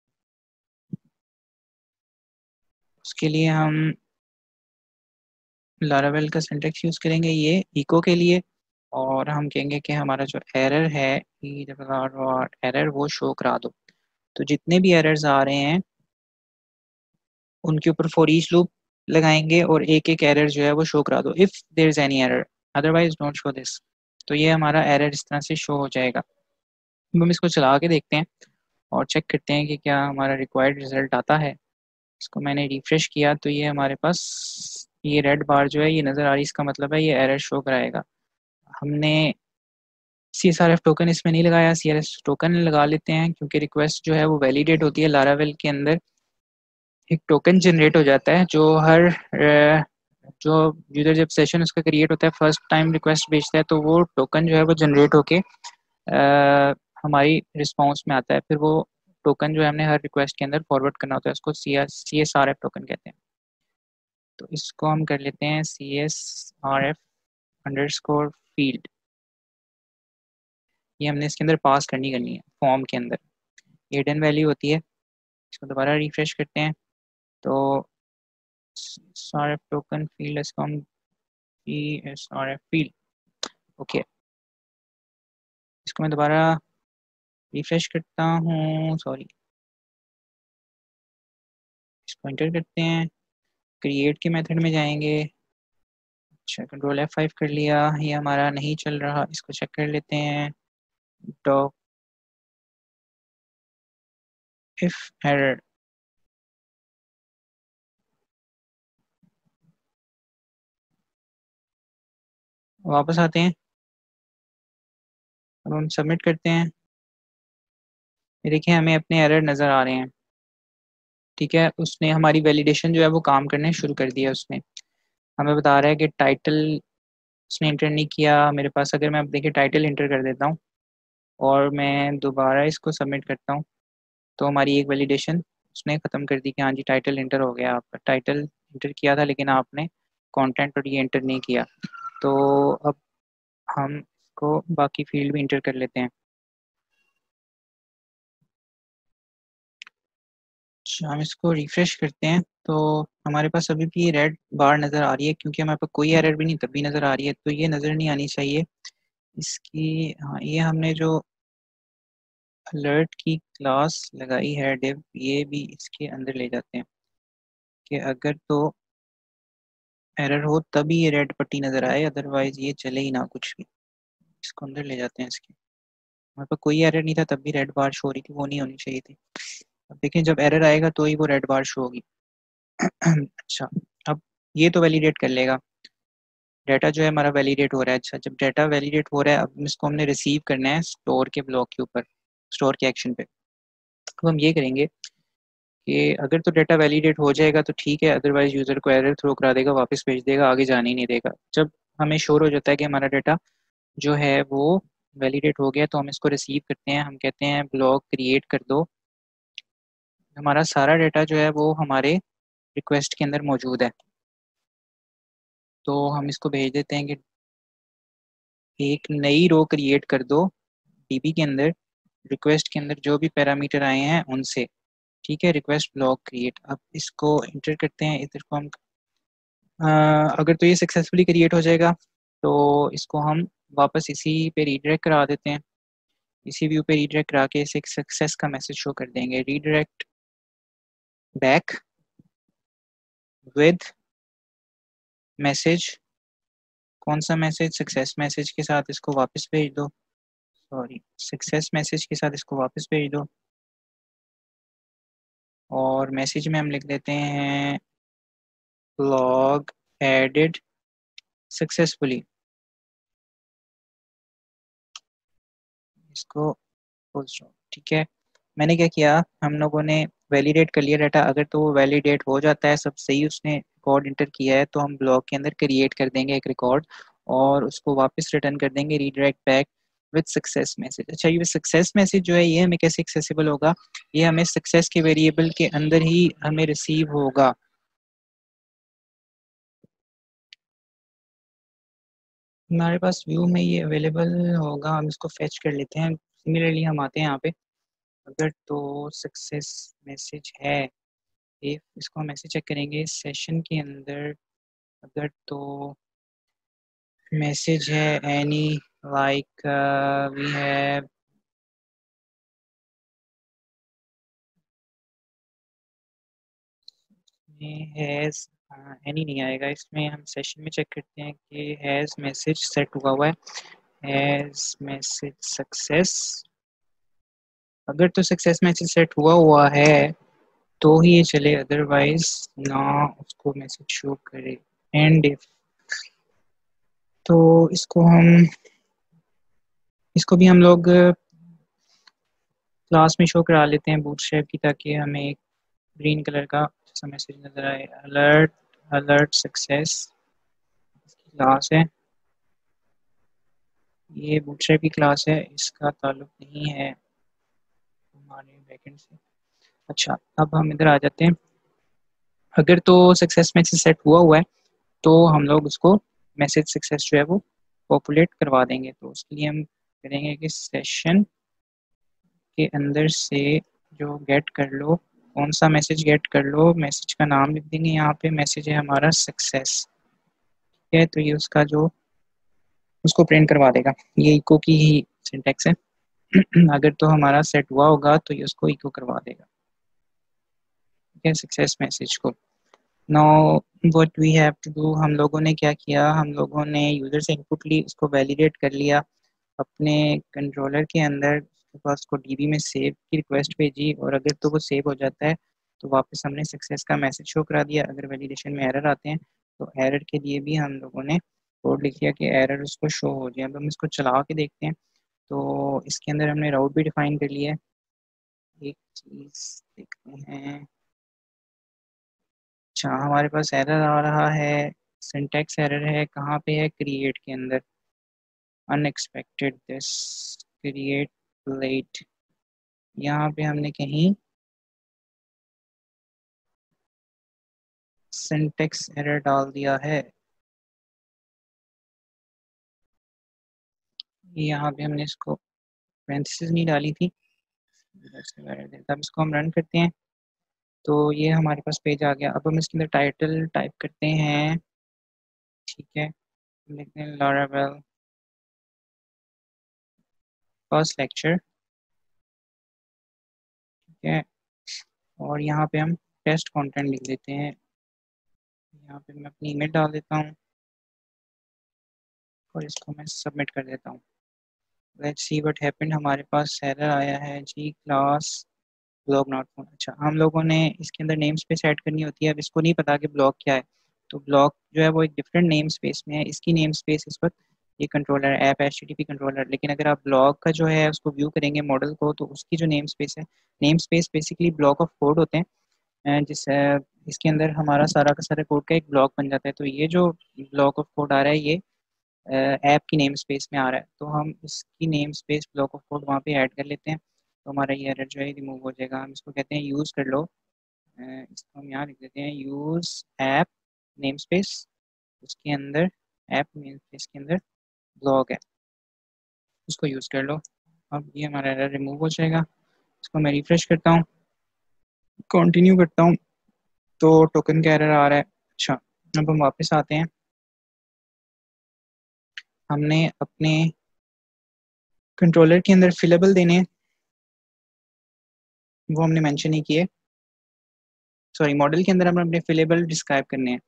उसके लिए हम लारावेल का सिंटेक्स यूज करेंगे ये इको के लिए, और हम कहेंगे कि हमारा जो एरर है एरर वो शो करा दो। तो जितने भी एरर्स आ रहे हैं उनके ऊपर फॉर ईच लूप लगाएंगे और एक एक एरर जो है वो शो करा दो, if there is any error, otherwise don't show this. तो ये हमारा एरर इस तरह से शो हो जाएगा। अब हम इसको चला के देखते हैं और चेक करते हैं कि क्या हमारा रिक्वायर्ड रिजल्ट आता है। इसको मैंने रिफ्रेश किया तो ये हमारे पास ये रेड बार जो है ये नज़र आ रही है, इसका मतलब है ये एरर शो कराएगा। हमने CSRF टोकन इसमें नहीं लगाया, CSRF टोकन लगा लेते हैं क्योंकि रिक्वेस्ट जो है वो वैलिडेट होती है। लारावेल के अंदर एक टोकन जनरेट हो जाता है जो हर जो यूजर जब सेशन उसका क्रिएट होता है फर्स्ट टाइम रिक्वेस्ट भेजता है तो वो टोकन जो है वो जनरेट होके हमारी रिस्पॉन्स में आता है। फिर वो टोकन जो है हमने हर रिक्वेस्ट के अंदर फॉरवर्ड करना होता है, उसको CSRF टोकन कहते हैं। तो इसको हम कर लेते हैं CSRF अंडरस्कोर फील्ड, ये हमने इसके अंदर पास करनी है फॉर्म के अंदर, हिडन वैल्यू होती है। इसको दोबारा रिफ्रेश करते हैं तो CSRF टोकन फील्ड, इसको हम CSRF फील्ड, ओके। इसको मैं दोबारा रिफ्रेश करता हूँ, सॉरी, इसको एंटर करते हैं, क्रिएट के मेथड में जाएंगे। अच्छा, कंट्रोल F5 कर लिया, ये हमारा नहीं चल रहा, इसको चेक कर लेते हैं। डॉक इफ एरर, वापस आते हैं, अब हम सबमिट करते हैं। ये देखिए हमें अपने एरर नज़र आ रहे हैं। ठीक है, उसने हमारी वैलिडेशन जो है वो काम करने शुरू कर दिया। उसने हमें बता रहा है कि टाइटल उसने इंटर नहीं किया मेरे पास। अगर मैं अब देखिए टाइटल इंटर कर देता हूँ और मैं दोबारा इसको सबमिट करता हूँ तो हमारी एक वैलिडेशन उसने ख़त्म कर दी कि हाँ जी टाइटल इंटर हो गया। आपका टाइटल इंटर किया था लेकिन आपने कंटेंट और ये इंटर नहीं किया। तो अब हम इसको बाकी फील्ड भी इंटर कर लेते हैं। अच्छा, हम इसको रिफ्रेश करते हैं तो हमारे पास अभी भी रेड बार नज़र आ रही है क्योंकि हमारे पास कोई एरर भी नहीं तब भी नज़र आ रही है, तो ये नज़र नहीं आनी चाहिए इसकी। हाँ, ये हमने जो अलर्ट की क्लास लगाई है डिव, ये भी इसके अंदर ले जाते हैं कि अगर तो एरर हो तभी ये रेड पट्टी नज़र आए, अदरवाइज ये चले ही ना कुछ भी। इसको अंदर ले जाते हैं इसके। हमारे पास कोई एरर नहीं था तब भी रेड बार शो हो रही थी, वो नहीं होनी चाहिए थी। अब देखें जब एरर आएगा तो ही वो रेड बार शो होगी। अच्छा, अब ये तो वैलिडेट कर लेगा, डाटा जो है हमारा वैलिडेट हो रहा है। अच्छा, जब डाटा वैलिडेट हो रहा है अब इसको हमने रिसीव करना है स्टोर के ब्लॉक के ऊपर, स्टोर के एक्शन पे। तो हम ये करेंगे कि अगर तो डाटा वैलिडेट हो जाएगा तो ठीक है, अदरवाइज यूज़र को एरर थ्रो करा देगा, वापस भेज देगा, आगे जाने ही नहीं देगा। जब हमें श्योर हो जाता है कि हमारा डाटा जो है वो वैलिडेट हो गया तो हम इसको रिसीव करते हैं। हम कहते हैं ब्लॉक क्रिएट कर दो, हमारा सारा डाटा जो है वो हमारे रिक्वेस्ट के अंदर मौजूद है। तो हम इसको भेज देते हैं कि एक नई रो क्रिएट कर दो DB के अंदर, रिक्वेस्ट के अंदर जो भी पैरामीटर आए हैं उनसे। ठीक है, रिक्वेस्ट ब्लॉक क्रिएट। अब इसको इंटर करते हैं, इधर को हम अगर तो ये सक्सेसफुली क्रिएट हो जाएगा तो इसको हम वापस इसी पे रीडायरेक्ट करा देते हैं। इसी व्यू पे रीडायरेक्ट करा के इसे एक सक्सेस का मैसेज शो कर देंगे, रीडायरेक्ट बैक विद मैसेज। कौन सा मैसेज? सक्सेस मैसेज के साथ इसको वापस भेज दो, सॉरी सक्सेस मैसेज के साथ इसको वापस भेज दो। और मैसेज में हम लिख देते हैं लॉग एडेड सक्सेसफुली। इसको फुल स्टॉप। ठीक है, मैंने क्या किया, हम लोगों ने वैलिडेट कर लिया डाटा। अगर तो वो वैलिडेट हो जाता है, सब सही, उसने रिकॉर्ड इंटर किया है, तो हम ब्लॉक के अंदर क्रिएट कर देंगे एक रिकॉर्ड और उसको वापस रिटर्न कर देंगे redirect back with success message. अच्छा, ये सक्सेस मैसेज जो है ये हमें कैसे एक्सेसिबल होगा? ये हमें सक्सेस के वेरिएबल के अंदर ही हमें रिसीव होगा। हमारे पास व्यू में ये अवेलेबल होगा, हम इसको फेच कर लेते हैं। सिमिलरली हम आते हैं यहाँ पे, अगर तो सक्सेस मैसेज है, इफ इसको मैसेज चेक करेंगे सेशन के अंदर, अगर तो मैसेज है any like we have has, any नहीं आएगा इसमें। हम सेशन में चेक करते हैं कि हैज मैसेज सेट हुआ है, हैज मैसेज सक्सेस। अगर तो सक्सेस मैसेज सेट हुआ है तो ही ये चले, अदरवाइज ना उसको मैसेज शो करे। एंड इफ, तो इसको भी हम लोग क्लास में शो करा लेते हैं बूटस्ट्रैप की, ताकि हमें एक ग्रीन कलर का जैसा मैसेज नजर आए। अलर्ट, अलर्ट सक्सेस क्लास है, ये बूटस्ट्रैप की क्लास है, इसका ताल्लुक नहीं है हमारे बैकएंड से। अच्छा, अब हम इधर आ जाते हैं। अगर तो सक्सेस मैसेज सेट हुआ है तो हम लोग उसको मैसेज सक्सेस जो है वो पॉपुलेट करवा देंगे। तो उसके लिए हम करेंगे कि सेशन के अंदर से जो गेट कर लो, कौन सा मैसेज गेट कर लो, मैसेज का नाम लिख देंगे। यहाँ पे मैसेज है हमारा सक्सेस, ठीक है, तो ये उसका जो उसको प्रिंट करवा देगा। ये इको की ही सिंटेक्स है। अगर तो हमारा सेट हुआ होगा तो ये उसको इको करवा देगा, ठीक है, सक्सेस मैसेज को। Now what we have to do, हम लोगों ने क्या किया, हम लोगों ने यूजर से इनपुट ली, उसको वैलिडेट कर लिया अपने कंट्रोलर के अंदर, उसके पास उसको डीबी में सेव की रिक्वेस्ट भेजी, और अगर तो वो सेव हो जाता है तो वापस हमने सक्सेस का मैसेज शो करा दिया। अगर वैलिडेशन में एरर आते हैं तो एरर के लिए भी हम लोगों ने कोड लिख दिया कि एरर उसको शो हो जाए। अब हम इसको चला के देखते हैं, तो इसके अंदर हमने राउट भी डिफाइन कर लिया है। एक चीज़ देखते हैं। अच्छा, हमारे पास एरर आ रहा है, सिंटैक्स एरर है, कहाँ पे है, क्रिएट के अंदर, अनएक्सपेक्टेड दिस क्रिएट लेट। यहाँ पे हमने कहीं सिंटेक्स एरर डाल दिया है। यहाँ पे हमने इसको पैरेंथेसिस नहीं डाली थी, तब इसको हम रन करते हैं तो ये हमारे पास पेज आ गया। अब हम इसके अंदर टाइटल टाइप करते हैं, ठीक है, लिखते हैं लॉरावेल फर्स्ट लेक्चर, ठीक है, और यहाँ पे हम टेस्ट कंटेंट लिख देते हैं। यहाँ पे मैं अपनी ईमेल डाल देता हूँ और इसको मैं सबमिट कर देता हूँ। लेट्स सी व्हाट हैपेंड, हमारे पास एरर आया है जी, क्लास ब्लॉक नॉट फाउंड। अच्छा, हम लोगों ने इसके अंदर नेम स्पेस ऐड करनी होती है। अब इसको नहीं पता कि ब्लॉक क्या है, तो ब्लॉक जो है वो एक डिफरेंट नेम स्पेस में है। इसकी नेम स्पेस इस वक्त ये कंट्रोलर ऐप HTTP कंट्रोलर, लेकिन अगर आप ब्लॉक का जो है उसको व्यू करेंगे मॉडल को, तो उसकी जो नेम स्पेस है, name space basically block of code होते हैं, जिस इसके अंदर हमारा सारा का सारा कोड का एक ब्लॉक बन जाता है। तो ये जो ब्लॉक ऑफ कोड आ रहा है ये ऐप की नेम स्पेस में आ रहा है, तो हम इसकी name space block of code वहाँ पे ऐड कर लेते हैं, तो हमारा ये एरर जो है रिमूव हो जाएगा। हम इसको कहते हैं यूज़ कर लो, इसको हम यहाँ लिख देते हैं यूज़ ऐप नेम स्पेस, उसके अंदर ऐप नेम स्पेस के अंदर ब्लॉक है, उसको यूज़ कर लो। अब ये हमारा एरर रिमूव हो जाएगा। इसको मैं रिफ्रेश करता हूँ, कंटिन्यू करता हूँ, तो टोकन का एरर आ रहा है। अच्छा, अब हम वापस आते हैं। हमने अपने कंट्रोलर के अंदर फिलेबल देने हैं, वो हमने मेंशन नहीं किए। सॉरी, मॉडल के अंदर हम अपने फिलेबल डिस्क्राइब करने हैं।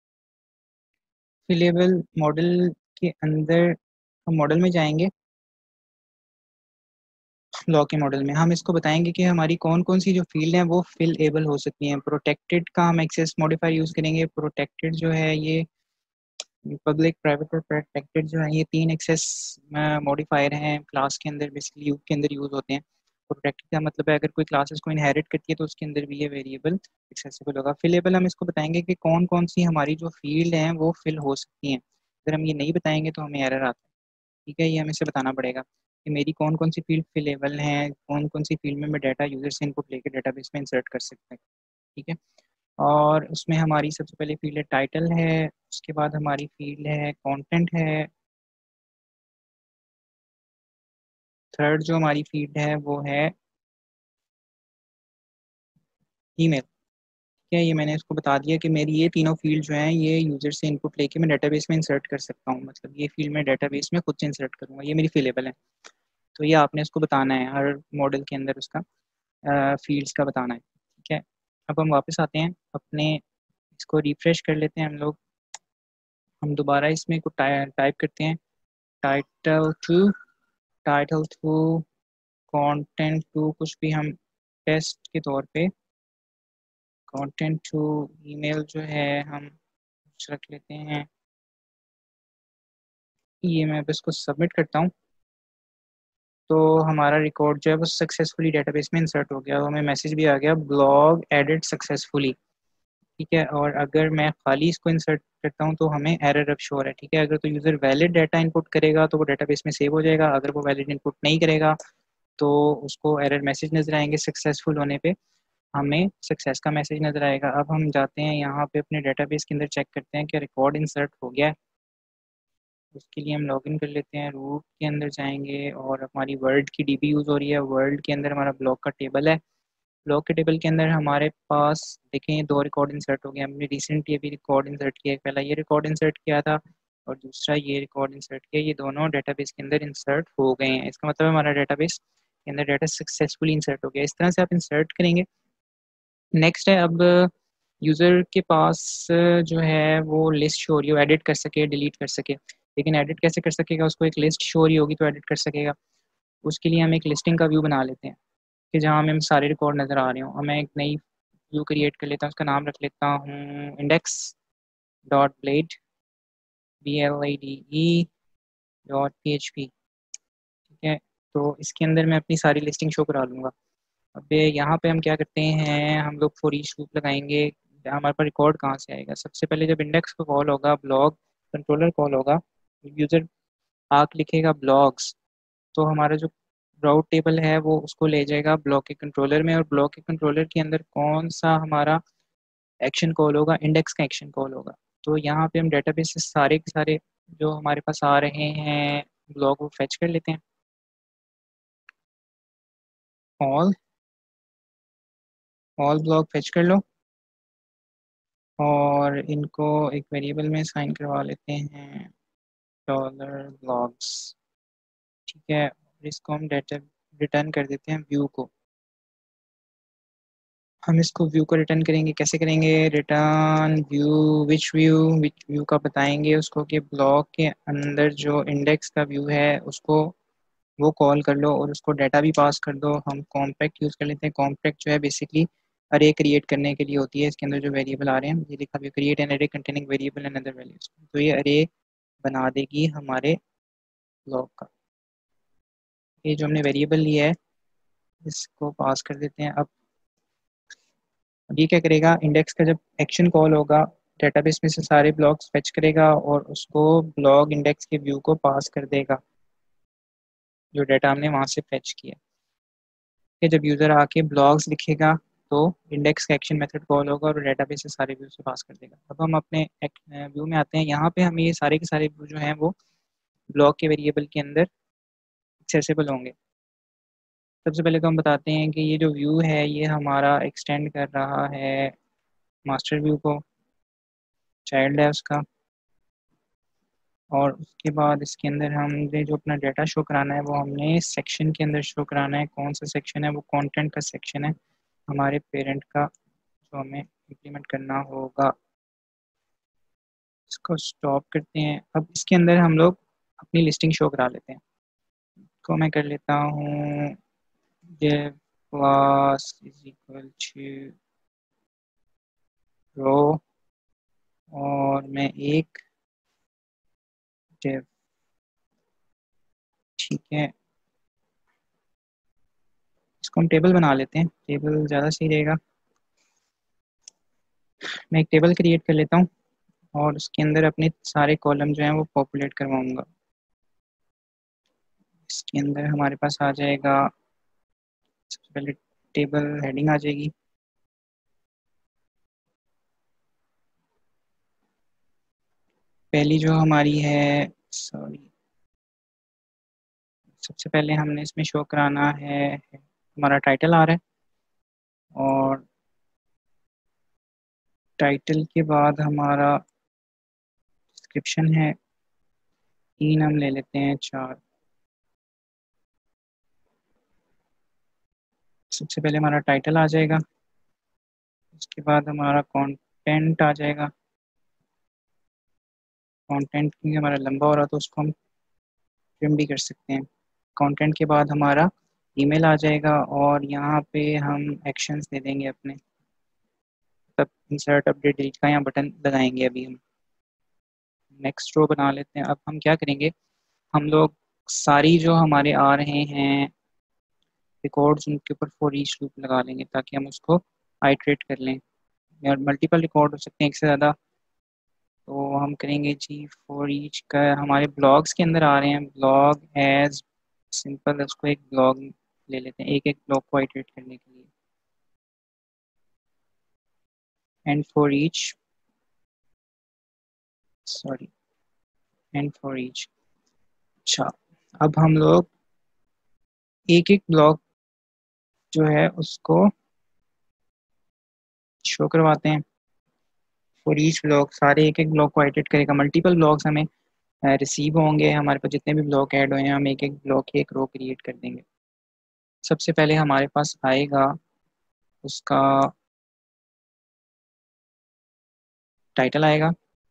फिलेबल मॉडल के अंदर हम मॉडल में जाएंगे, लॉ के मॉडल में हम इसको बताएंगे कि हमारी कौन कौन सी जो फील्ड हैं वो फिल एबल हो सकती हैं। प्रोटेक्टेड का हम एक्सेस मॉडिफायर यूज़ करेंगे। प्रोटेक्टेड जो है ये पब्लिक, प्राइवेट और प्रोटेक्टेड जो है ये तीन एक्सेस मॉडिफायर हैं क्लास के अंदर, बेसिकली लूप के अंदर यूज़ होते हैं। प्रोटेक्टेड का मतलब है अगर कोई क्लासेस को इनहेरिट करती है तो उसके अंदर भी ये वेरिएबल एक्सेसिबल होगा। फिलेबल हम इसको बताएंगे कि कौन कौन सी हमारी जो फील्ड हैं वो फिल हो सकती हैं। अगर हम ये नहीं बताएंगे तो हमें एरर आता है। ठीक है, ये हमें इसे बताना पड़ेगा कि मेरी कौन कौन सी फील्ड फिलेबल हैं, कौन कौन सी फील्ड में मैं डाटा यूजर से इनपुट लेकर डेटाबेस में इंसर्ट कर सकता हूँ। ठीक है, और उसमें हमारी सबसे पहले फील्ड है टाइटल है, उसके बाद हमारी फील्ड है कंटेंट है, थर्ड जो हमारी फील्ड है वो है ईमेल। ठीक है, ये मैंने इसको बता दिया कि मेरी ये तीनों फील्ड जो हैं ये यूजर से इनपुट लेके मैं डेटाबेस में इंसर्ट कर सकता हूँ, मतलब ये फील्ड मैं डेटाबेस में खुद से इंसर्ट करूँगा, ये मेरी फिलेबल है। तो ये आपने इसको बताना है हर मॉडल के अंदर उसका फील्ड्स का बताना है। ठीक है, अब हम वापस आते हैं अपने, इसको रिफ्रेश कर लेते हैं हम लोग। हम दोबारा इसमें को टाइप करते हैं title two, title two content two, कुछ भी हम टेस्ट के तौर पे कंटेंट टू ईमेल जो है हम कुछ रख लेते हैं। ये मैं अब इसको सबमिट करता हूँ तो हमारा रिकॉर्ड जो है वो सक्सेसफुली डेटाबेस में इंसर्ट हो गया, और हमें मैसेज भी आ गया ब्लॉग एडिट सक्सेसफुली। ठीक है, और अगर मैं खाली इसको इंसर्ट करता हूँ तो हमें एरर अब शो हो रहा है। ठीक है, अगर तो यूज़र वैलिड डाटा इनपुट करेगा तो वो डेटाबेस में सेव हो जाएगा, अगर वो वैलिड इनपुट नहीं करेगा तो उसको एरर मैसेज नजर आएंगे। सक्सेसफुल होने पे हमें सक्सेस का मैसेज नजर आएगा। अब हम जाते हैं यहाँ पे अपने डेटाबेस के अंदर, चेक करते हैं कि रिकॉर्ड इंसर्ट हो गया है। उसके लिए हम लॉगिन कर लेते हैं, रूट के अंदर जाएंगे और हमारी वर्ल्ड की डीबी यूज़ हो रही है। वर्ल्ड के अंदर हमारा ब्लॉक का टेबल है। ब्लॉक के टेबल के अंदर हमारे पास देखें ये दो रिकॉर्ड इंसर्ट हो गए। हमने रिसेंट ये भी रिकॉर्ड इंसर्ट किया है, पहला ये रिकॉर्ड इंसर्ट किया था और दूसरा ये रिकॉर्ड इंसर्ट किया, ये दोनों डेटाबेस के अंदर इंसर्ट हो गए हैं। इसका मतलब हमारा डेटाबेस के अंदर डाटा सक्सेसफुली इंसर्ट हो गया। इस तरह से आप इंसर्ट करेंगे। नेक्स्ट है अब यूज़र के पास जो है वो लिस्ट शो हो रही हो, एडिट कर सके, डिलीट कर सके। लेकिन एडिट कैसे कर सकेगा, उसको एक लिस्ट शो हो रही होगी तो एडिट कर सकेगा। उसके लिए हम एक लिस्टिंग का व्यू बना लेते हैं कि जहाँ हमें सारे रिकॉर्ड नज़र आ रहे हो। मैं एक नई व्यू क्रिएट कर लेता हूँ, उसका नाम रख लेता हूँ इंडेक्स डॉट ब्लेड, BLADE.PHP। ठीक है, तो इसके अंदर मैं अपनी सारी लिस्टिंग शो करा लूँगा। अब यहाँ पे हम क्या करते हैं, हम लोग फॉर ईच लूप लगाएंगे। हमारे पास रिकॉर्ड कहाँ से आएगा, सबसे पहले जब इंडेक्स को कॉल होगा, ब्लॉग कंट्रोलर कॉल होगा, यूज़र आके लिखेगा ब्लॉग्स, तो हमारा जो राउट टेबल है वो उसको ले जाएगा ब्लॉक के कंट्रोलर में, और ब्लॉक के कंट्रोलर के अंदर कौन सा हमारा एक्शन कॉल होगा, इंडेक्स का एक्शन कॉल होगा। तो यहाँ पे हम डेटाबेस से सारे के सारे जो हमारे पास आ रहे हैं ब्लॉक वो फेच कर लेते हैं। ऑल ऑल ब्लॉक फेच कर लो और इनको एक वेरिएबल में साइन करवा लेते हैं डॉलर ब्लॉग्स। ठीक है, इसको हम डेटा रिटर्न कर देते हैं व्यू को। हम इसको व्यू को रिटर्न करेंगे, कैसे करेंगे, रिटर्न विच व्यू का बताएंगे उसको कि ब्लॉक के अंदर जो इंडेक्स का व्यू है उसको वो कॉल कर लो और उसको डाटा भी पास कर दो। हम कॉम्पैक्ट यूज़ कर लेते हैं। कॉम्पैक्ट जो है बेसिकली अरे क्रिएट करने के लिए होती है। इसके अंदर जो वेरिएबल आ रहे हैं ये लिखा हुआ create an array containing variable and other values, तो ये अरे बना देगी हमारे ब्लॉक का। ये जो हमने वेरिएबल लिया है इसको पास कर देते हैं। अब ये क्या करेगा, इंडेक्स का जब एक्शन कॉल होगा डेटाबेस में से सारे ब्लॉक्स फेच करेगा और उसको ब्लॉग इंडेक्स के व्यू को पास कर देगा जो डाटा हमने वहाँ से फेच किया। कि जब यूज़र आके ब्लॉग्स लिखेगा तो इंडेक्स का एक्शन मेथड कॉल होगा और डेटाबेस से सारे व्यू से पास कर देगा। अब हम अपने व्यू में आते हैं। यहाँ पे हमें ये सारे के सारे व्यू जो हैं वो ब्लॉक के वेरिएबल के अंदर एक्सेसिबल होंगे। सबसे पहले तो हम बताते हैं कि ये जो व्यू है ये हमारा एक्सटेंड कर रहा है मास्टर व्यू को, चाइल्ड है उसका। और उसके बाद इसके अंदर हमने जो अपना डाटा शो कराना है वो हमने सेक्शन के अंदर शो कराना है। कौन सा सेक्शन है, वो कंटेंट का सेक्शन है हमारे पेरेंट का, जो हमें इम्प्लीमेंट करना होगा। इसको स्टॉप करते हैं। अब इसके अंदर हम लोग अपनी लिस्टिंग शो करा लेते हैं। तो मैं कर लेता हूँ div class is equal to रो और मैं एक div, ठीक है, इसको हम टेबल बना लेते हैं, टेबल ज़्यादा सही रहेगा। मैं एक टेबल क्रिएट कर लेता हूँ और उसके अंदर अपने सारे कॉलम जो हैं वो पॉपुलेट करवाऊँगा। इसके अंदर हमारे पास आ जाएगा, सबसे पहले टेबल हेडिंग आ जाएगी, पहली जो हमारी है, सॉरी, सबसे पहले हमने इसमें शो कराना है, हमारा टाइटल आ रहा है और टाइटल के बाद हमारा डिस्क्रिप्शन है, 3 हम ले लेते हैं 4। सबसे पहले हमारा टाइटल आ जाएगा, उसके बाद हमारा कंटेंट आ जाएगा, कंटेंट क्योंकि हमारा लंबा हो रहा तो उसको हम ट्रिम भी कर सकते हैं। कंटेंट के बाद हमारा ईमेल आ जाएगा और यहाँ पे हम एक्शंस दे देंगे अपने, तब इंसर्ट अपडेट डिलीट का यहाँ बटन लगाएंगे। अभी हम नेक्स्ट रो बना लेते हैं। अब हम क्या करेंगे, हम लोग सारी जो हमारे आ रहे हैं रिकॉर्ड्स उनके ऊपर फॉर ईच लूप लगा लेंगे ताकि हम उसको आइट्रेट कर लें, या मल्टीपल रिकॉर्ड हो सकते हैं एक से ज़्यादा, तो हम करेंगे जी फॉर ईच का। हमारे ब्लॉग्स के अंदर आ रहे हैं ब्लॉग एज सिंपल, उसको एक ब्लॉग ले लेते हैं एक एक ब्लॉग को आइट्रेट करने के लिए, end for each, sorry, end for each. अच्छा, अब हम लोग एक एक ब्लॉग जो है उसको शो करवाते हैं, फॉर ईच ब्लॉग सारे एक एक ब्लॉग को आइट्रेट करेगा, मल्टीपल ब्लॉग्स हमें रिसीव होंगे, हमारे पास जितने भी ब्लॉक ऐड हुए हैं हम एक एक ब्लॉक की एक रो क्रिएट कर देंगे। सबसे पहले हमारे पास आएगा उसका टाइटल आएगा,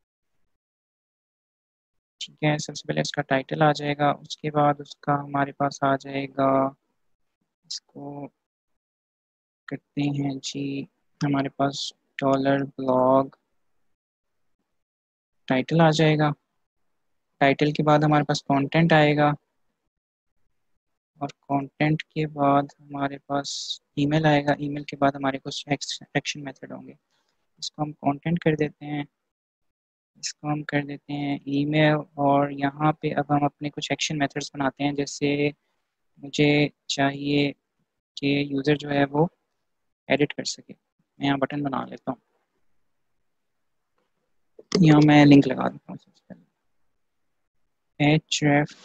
ठीक है, सबसे पहले उसका टाइटल आ जाएगा, उसके बाद उसका हमारे पास आ जाएगा, इसको करते हैं जी, हमारे पास डॉलर ब्लॉग टाइटल आ जाएगा, टाइटल के बाद हमारे पास कंटेंट आएगा और कंटेंट के बाद हमारे पास ईमेल आएगा, ईमेल के बाद हमारे कुछ एक्शन मेथड होंगे, इसको हम कंटेंट कर देते हैं, इसको हम कर देते हैं ईमेल, और यहाँ पे अब हम अपने कुछ एक्शन मेथड्स बनाते हैं, जैसे मुझे चाहिए कि यूज़र जो है वो एडिट कर सके, मैं यहाँ बटन बना लेता हूँ, यहाँ मैं लिंक लगा देता हूँ सबसे पहले href,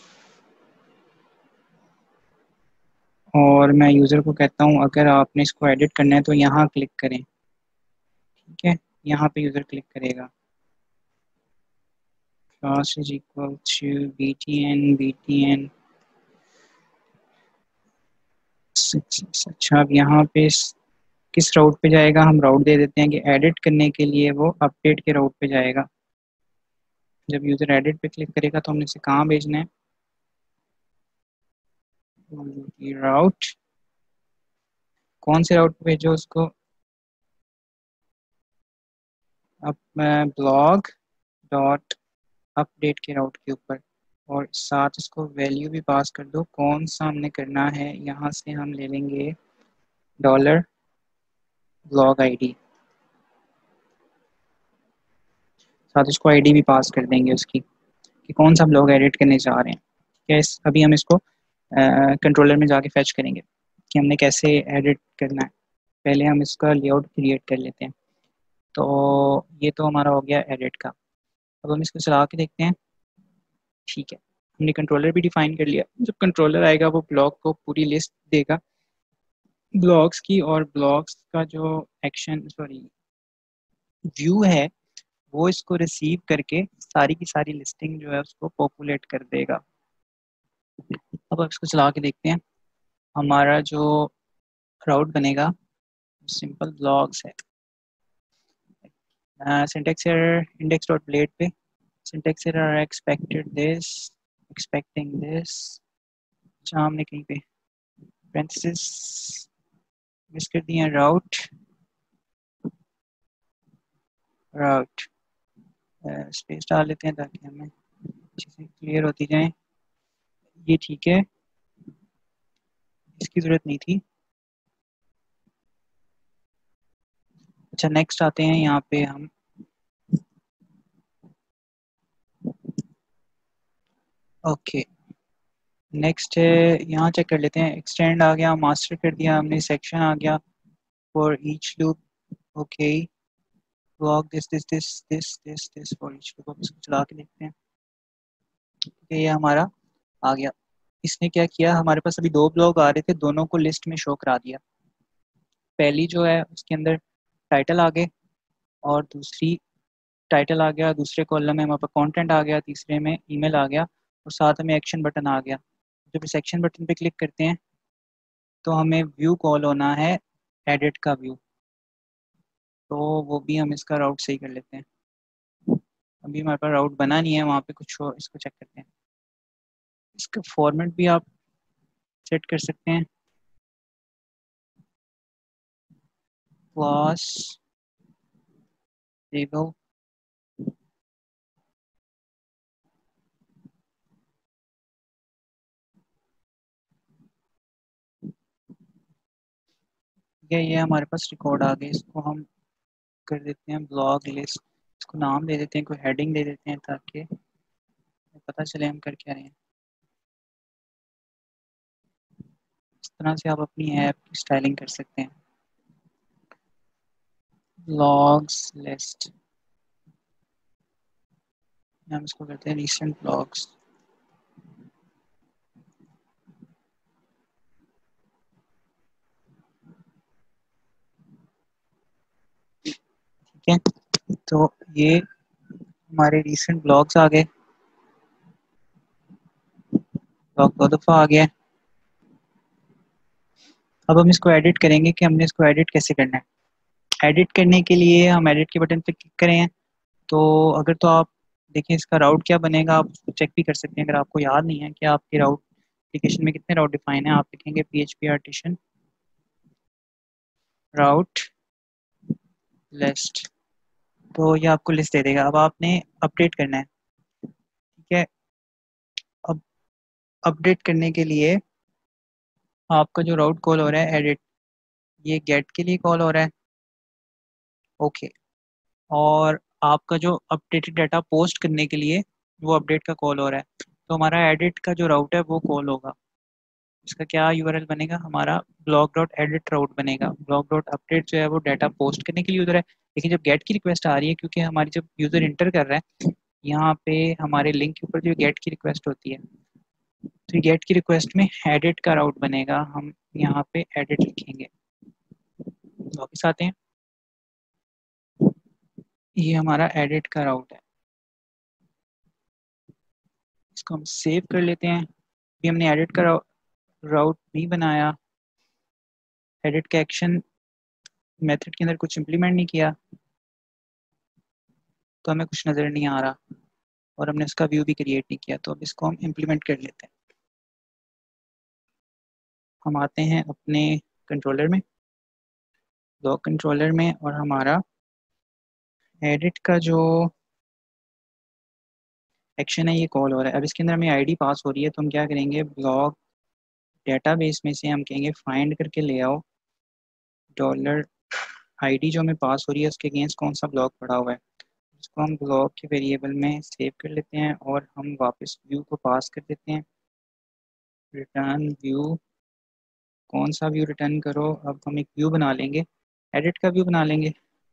और मैं यूज़र को कहता हूँ अगर आपने इसको एडिट करना है तो यहाँ क्लिक करें, ठीक है, यहाँ पे यूज़र क्लिक करेगा, class is equal to btn अच्छा, अब यहाँ पे किस राउट पे जाएगा, हम राउट दे देते हैं कि एडिट करने के लिए वो अपडेट के राउट पे जाएगा, जब यूज़र एडिट पे क्लिक करेगा तो हमने इसे कहाँ भेजना है, राउट, कौन से राउट पे भेजो उसको, अब ब्लॉग डॉट अपडेट के राउट के ऊपर, और साथ इसको वैल्यू भी पास कर दो, कौन सा हमने करना है, यहाँ से हम ले लेंगे डॉलर ब्लॉग आईडी, साथ उसको आईडी भी पास कर देंगे उसकी कि कौन सा ब्लॉग एडिट करने जा रहे हैं, ठीक है। अभी हम इसको कंट्रोलर में जाके फैच करेंगे कि हमने कैसे एडिट करना है, पहले हम इसका लेआउट क्रिएट कर लेते हैं, तो ये तो हमारा हो गया एडिट का। अब हम इसको चला के देखते हैं, ठीक है, हमने कंट्रोलर भी डिफाइन कर लिया, जब कंट्रोलर आएगा वो ब्लॉग को पूरी लिस्ट देगा ब्लॉग्स की, और ब्लॉग्स का जो एक्शन, सॉरी, व्यू है वो इसको रिसीव करके सारी की सारी लिस्टिंग जो है उसको पॉपुलेट कर देगा। अब इसको चला के देखते हैं, हमारा जो राउट बनेगा सिंपल ब्लॉग्स है, सिंटैक्स एरर index.blade पे, syntax error expected this, expecting this, अच्छा हमने कहीं पे पेरेंथेसिस मिस कर दिए राउट राउट स्पेस डाल लेते हैं ताकि हमें चीज़ें क्लियर होती जाएं। ये ठीक है, इसकी ज़रूरत नहीं थी। अच्छा नेक्स्ट आते हैं यहाँ पे हम ओके नेक्स्ट है यहाँ चेक कर लेते हैं। एक्सटेंड आ गया, मास्टर कर दिया हमने, सेक्शन आ गया for each loop. Okay block this for each loop. अब इसको चला के देखते हैं। ये हमारा आ गया। इसने क्या किया, हमारे पास अभी दो ब्लॉक आ रहे थे, दोनों को लिस्ट में शो करा दिया। पहली जो है उसके अंदर टाइटल आ गए और दूसरी टाइटल आ गया, दूसरे कॉलम में हमारे पास कंटेंट आ गया, तीसरे में ईमेल आ गया और साथ में एक्शन बटन आ गया। जब इस एक्शन बटन पे क्लिक करते हैं तो हमें व्यू कॉल होना है, एडिट का व्यू। तो वो भी हम इसका राउट सही कर लेते हैं। अभी हमारे पास राउट बना नहीं है वहाँ पे कुछ हो, इसको चेक करते हैं। इसका फॉर्मेट भी आप सेट कर सकते हैं, क्लास टेबल ये हमारे पास रिकॉर्ड आ गए। इसको हम कर देते हैं ब्लॉग लिस्ट। इसको नाम दे देते हैं, कोई हेडिंग दे देते हैं ताकि पता चले हम कर क्या रहे हैं। इस तरह से आप अपनी ऐप की स्टाइलिंग कर सकते हैं। ब्लॉग्स लिस्ट, हम इसको करते हैं रिसेंट ब्लॉग्स। ठीक है, तो ये हमारे रिसेंट ब्लॉग्स आ गए। ब्लॉग दो दफ़ा आ गया। अब हम इसको एडिट करेंगे कि हमने इसको एडिट कैसे करना है। एडिट करने के लिए हम एडिट के बटन पर क्लिक करें। तो अगर तो आप देखिए इसका राउट क्या बनेगा, आप उसको चेक भी कर सकते हैं। अगर आपको याद नहीं है कि आपके राउट एप्लीकेशन में कितने राउट डिफाइन है, आप लिखेंगे PHP आर्टिशन राउट लिस्ट, तो ये आपको लिस्ट दे देगा। अब आपने अपडेट करना है। ठीक है, अब अपडेट करने के लिए आपका जो राउट कॉल हो रहा है एडिट, ये गेट के लिए कॉल हो रहा है। ओके, और आपका जो अपडेटेड डाटा पोस्ट करने के लिए वो अपडेट का कॉल हो रहा है। तो हमारा एडिट का जो राउट है वो कॉल होगा। इसका क्या यूआरएल बनेगा, हमारा ब्लॉग डॉट एडिट राउट बनेगा। ब्लॉग डॉट अपडेट जो है वो डाटा पोस्ट करने के लिए यूजर है, लेकिन जब गेट की रिक्वेस्ट आ रही है, क्योंकि हमारी जब यूजर इंटर कर रहा है यहाँ पे हमारे लिंक के ऊपर जो गेट की रिक्वेस्ट होती है, तो गेट की रिक्वेस्ट में एडिट का राउट बनेगा। हम यहाँ पे एडिट लिखेंगे। वापस आते हैं, ये हमारा एडिट का राउट है। इसको हम सेव कर लेते हैं। अभी हमने एडिट का राउट नहीं बनाया, एडिट का एक्शन मेथड के अंदर कुछ इम्प्लीमेंट नहीं किया, तो हमें कुछ नज़र नहीं आ रहा और हमने इसका व्यू भी क्रिएट नहीं किया। तो अब इसको हम इम्प्लीमेंट कर लेते हैं। हम आते हैं अपने कंट्रोलर में, ब्लॉक कंट्रोलर में, और हमारा एडिट का जो एक्शन है ये कॉल हो रहा है। अब इसके अंदर हमें आईडी पास हो रही है, तो हम क्या करेंगे, ब्लॉक डेटाबेस में से हम कहेंगे फाइंड करके ले आओ डॉलर आईडी जो हमें पास हो रही है उसके अगेंस्ट कौन सा ब्लॉक पड़ा हुआ है। इसको हम ब्लॉक के वेरिएबल में सेव कर लेते हैं और हम वापस व्यू को पास कर देते हैं। रिटर्न व्यू, कौन सा व्यू रिटर्न करो। अब हम एक व्यू बना लेंगे, एडिट का व्यू बना लेंगे।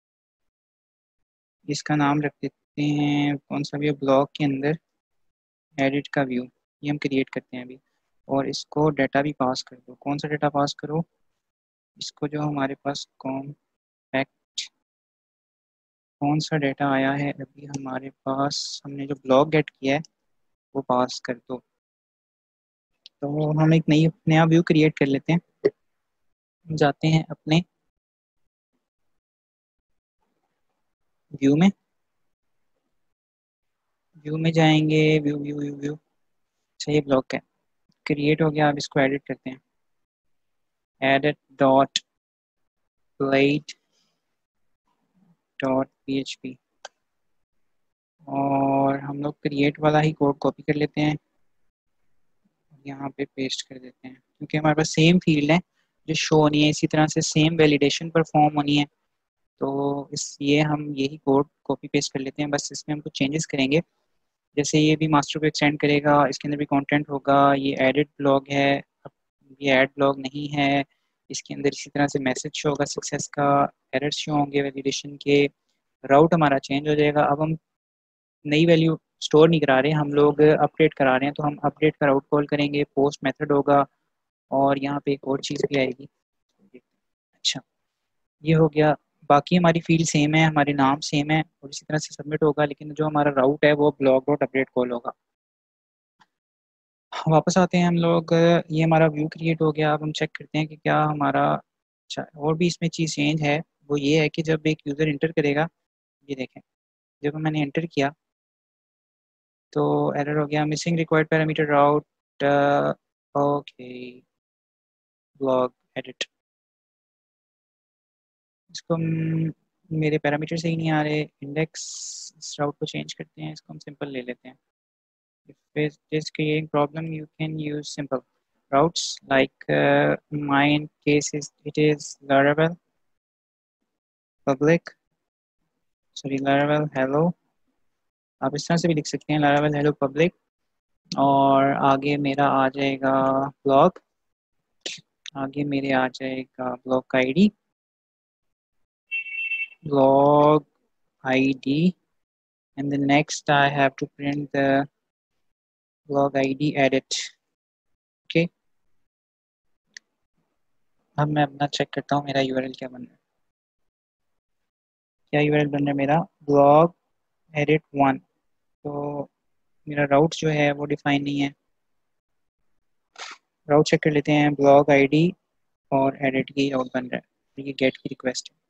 इसका नाम रख देते हैं कौन सा व्यू, ब्लॉक के अंदर एडिट का व्यू, ये हम क्रिएट करते हैं अभी। और इसको डाटा भी पास कर दो। कौन सा डाटा पास करो, इसको जो हमारे पास कॉम्पैक्ट, कौन सा डाटा आया है अभी हमारे पास, हमने जो ब्लॉक गेट किया है वो पास कर दो। तो हम एक नया व्यू क्रिएट कर लेते हैं। जाते हैं अपने व्यू में, व्यू में जाएंगे, व्यू। अच्छा ये ब्लॉक है, क्रिएट हो गया। अब इसको एडिट करते हैं। edit dot blade dot php और हम लोग क्रिएट वाला ही कोड कॉपी कर लेते हैं, यहाँ पे पेस्ट कर देते हैं, क्योंकि हमारे पास सेम फील्ड है जो शो होनी है, इसी तरह से सेम वैलिडेशन परफॉर्म होनी है। तो इसलिए हम यही कोड कॉपी पेस्ट कर लेते हैं, बस इसमें हम कुछ चेंजेस करेंगे। जैसे ये भी मास्टर को एक्सटेंड करेगा, इसके अंदर भी कंटेंट होगा, ये एडिट ब्लॉग है, ये ऐड ब्लॉग नहीं है, इसके अंदर इसी तरह से मैसेज शो होगा सक्सेस का, एरर्स शो होंगे वैलिडेशन के, राउट हमारा चेंज हो जाएगा। अब हम नई वैल्यू स्टोर नहीं करा रहे, हम लोग अपडेट करा रहे हैं, तो हम अपडेट का राउट कॉल करेंगे, पोस्ट मेथड होगा और यहाँ पे एक और चीज़ भी आएगी। अच्छा, ये हो गया। बाकी हमारी फील्ड सेम है, हमारे नाम सेम है और इसी तरह से सबमिट होगा, लेकिन जो हमारा राउट है वो ब्लॉग डॉट अपडेट कॉल होगा। वापस आते हैं हम लोग, ये हमारा व्यू क्रिएट हो गया। अब हम चेक करते हैं कि क्या हमारा, अच्छा और भी इसमें चीज़ चेंज है, वो ये है कि जब एक यूज़र इंटर करेगा, ये देखें जब मैंने इंटर किया तो एरर हो गया, missing required parameter route, okay blog edit, इसको मेरे पैरामीटर से ही नहीं आ रहे, इंडेक्स इस राउट को चेंज करते हैं, इसको हम सिंपल ले लेते हैं। If it is creating problem, you can use simple routes like mine case is it is Laravel public, sorry Laravel hello, आप इस तरह से भी लिख सकते हैं Laravel hello public, और आगे मेरा आ जाएगा ब्लॉग, आगे मेरे आ जाएगा ब्लॉग का ID, blog ID, and the next I have to print the blog ID edit. Okay, अब मैं अपना चेक करता हूँ मेरा यूआरएल क्या बन रहा है। क्या यूआरएल बन रहा है मेरा, blog edit 1। तो मेरा राउट जो है वो डिफाइन नहीं है, राउट चेक कर लेते हैं, ब्लॉग आईडी और एडिट की राउट बन रहा है, ये गेट की रिक्वेस्ट है।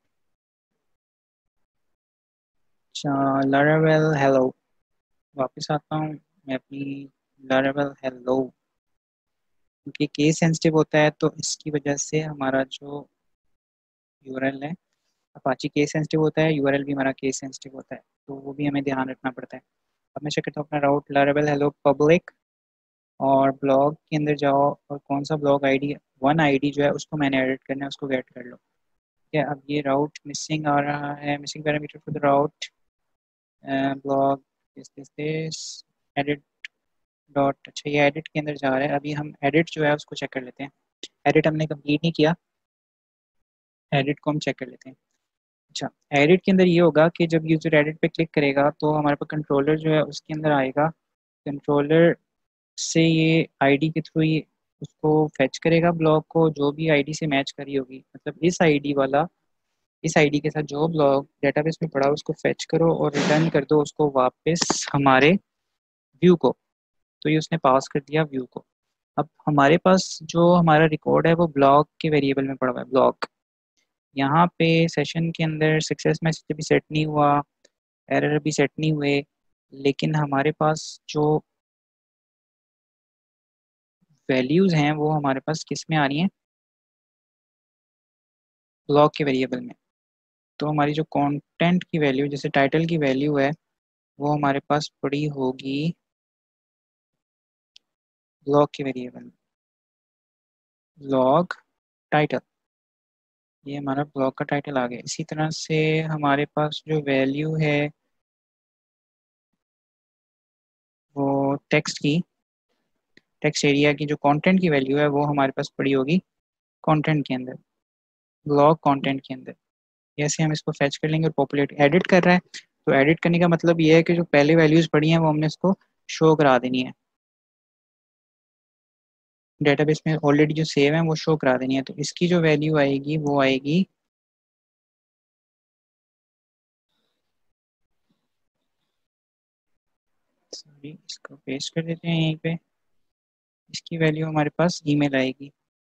अच्छा लारावेल हेलो, वापस आता हूँ मैं अपनी लारावेल हेलो, क्योंकि केस सेंसिटिव होता है तो इसकी वजह से हमारा जो यूआरएल है, अपाची केस सेंसिटिव होता है, यूआरएल भी हमारा केस सेंसिटिव होता है, तो वो भी हमें ध्यान रखना पड़ता है। अब मैं चेक करता हूँ अपना राउट लारावेल हेलो पब्लिक, और ब्लॉग के अंदर जाओ और कौन सा ब्लॉग आईडी, वन आईडी जो है उसको मैंने एडिट करना है, उसको गेट कर लो। ठीक है, अब ये राउट मिसिंग आ रहा है, missing parameter for the route blog this edit dot, अच्छा ये एडिट के अंदर जा रहा है, अभी हम एडिट जो है उसको चेक कर लेते हैं। एडिट हमने कंप्लीट नहीं किया, एडिट को हम चेक कर लेते हैं। अच्छा, एडिट के अंदर ये होगा कि जब यूजर एडिट पे क्लिक करेगा तो हमारे पास कंट्रोलर जो है उसके अंदर आएगा, कंट्रोलर से ये आईडी के थ्रू ही उसको फेच करेगा ब्लॉग को, जो भी आईडी से मैच करी होगी, मतलब इस आईडी वाला, इस आईडी के साथ जो ब्लॉग डेटाबेस में पड़ा उसको फेच करो और रिटर्न कर दो उसको वापस हमारे व्यू को। तो ये उसने पास कर दिया व्यू को। अब हमारे पास जो हमारा रिकॉर्ड है वो ब्लॉग के वेरिएबल में पड़ा हुआ है, ब्लॉग। यहाँ पे सेशन के अंदर सक्सेस मैसेज भी सेट नहीं हुआ, एरर भी सेट नहीं हुए, लेकिन हमारे पास जो वैल्यूज़ हैं वो हमारे पास किस में आ रही हैं, ब्लॉग के वेरिएबल में। तो हमारी जो कंटेंट की वैल्यू, जैसे टाइटल की वैल्यू है, वो हमारे पास पड़ी होगी ब्लॉग के वेरिएबल में, ब्लॉग टाइटल, ये हमारा ब्लॉग का टाइटल आ गया। इसी तरह से हमारे पास जो वैल्यू है वो टेक्स्ट की, टेक्स्ट एरिया की जो कंटेंट की वैल्यू है वो हमारे पास पड़ी होगी कंटेंट के अंदर, ब्लॉग कंटेंट के अंदर। ऐसे हम इसको फैच कर लेंगे और पॉपुलेट, एडिट कर रहा है तो एडिट करने का मतलब ये है कि जो पहले वैल्यूज़ पड़ी हैं वो हमने इसको शो करा देनी है, डेटाबेस में ऑलरेडी जो सेव है वो शो करा देनी है। तो इसकी जो वैल्यू आएगी वो आएगी, सॉरी इसको पेस्ट कर देते हैं यहीं पे, इसकी वैल्यू हमारे पास ईमेल आएगी।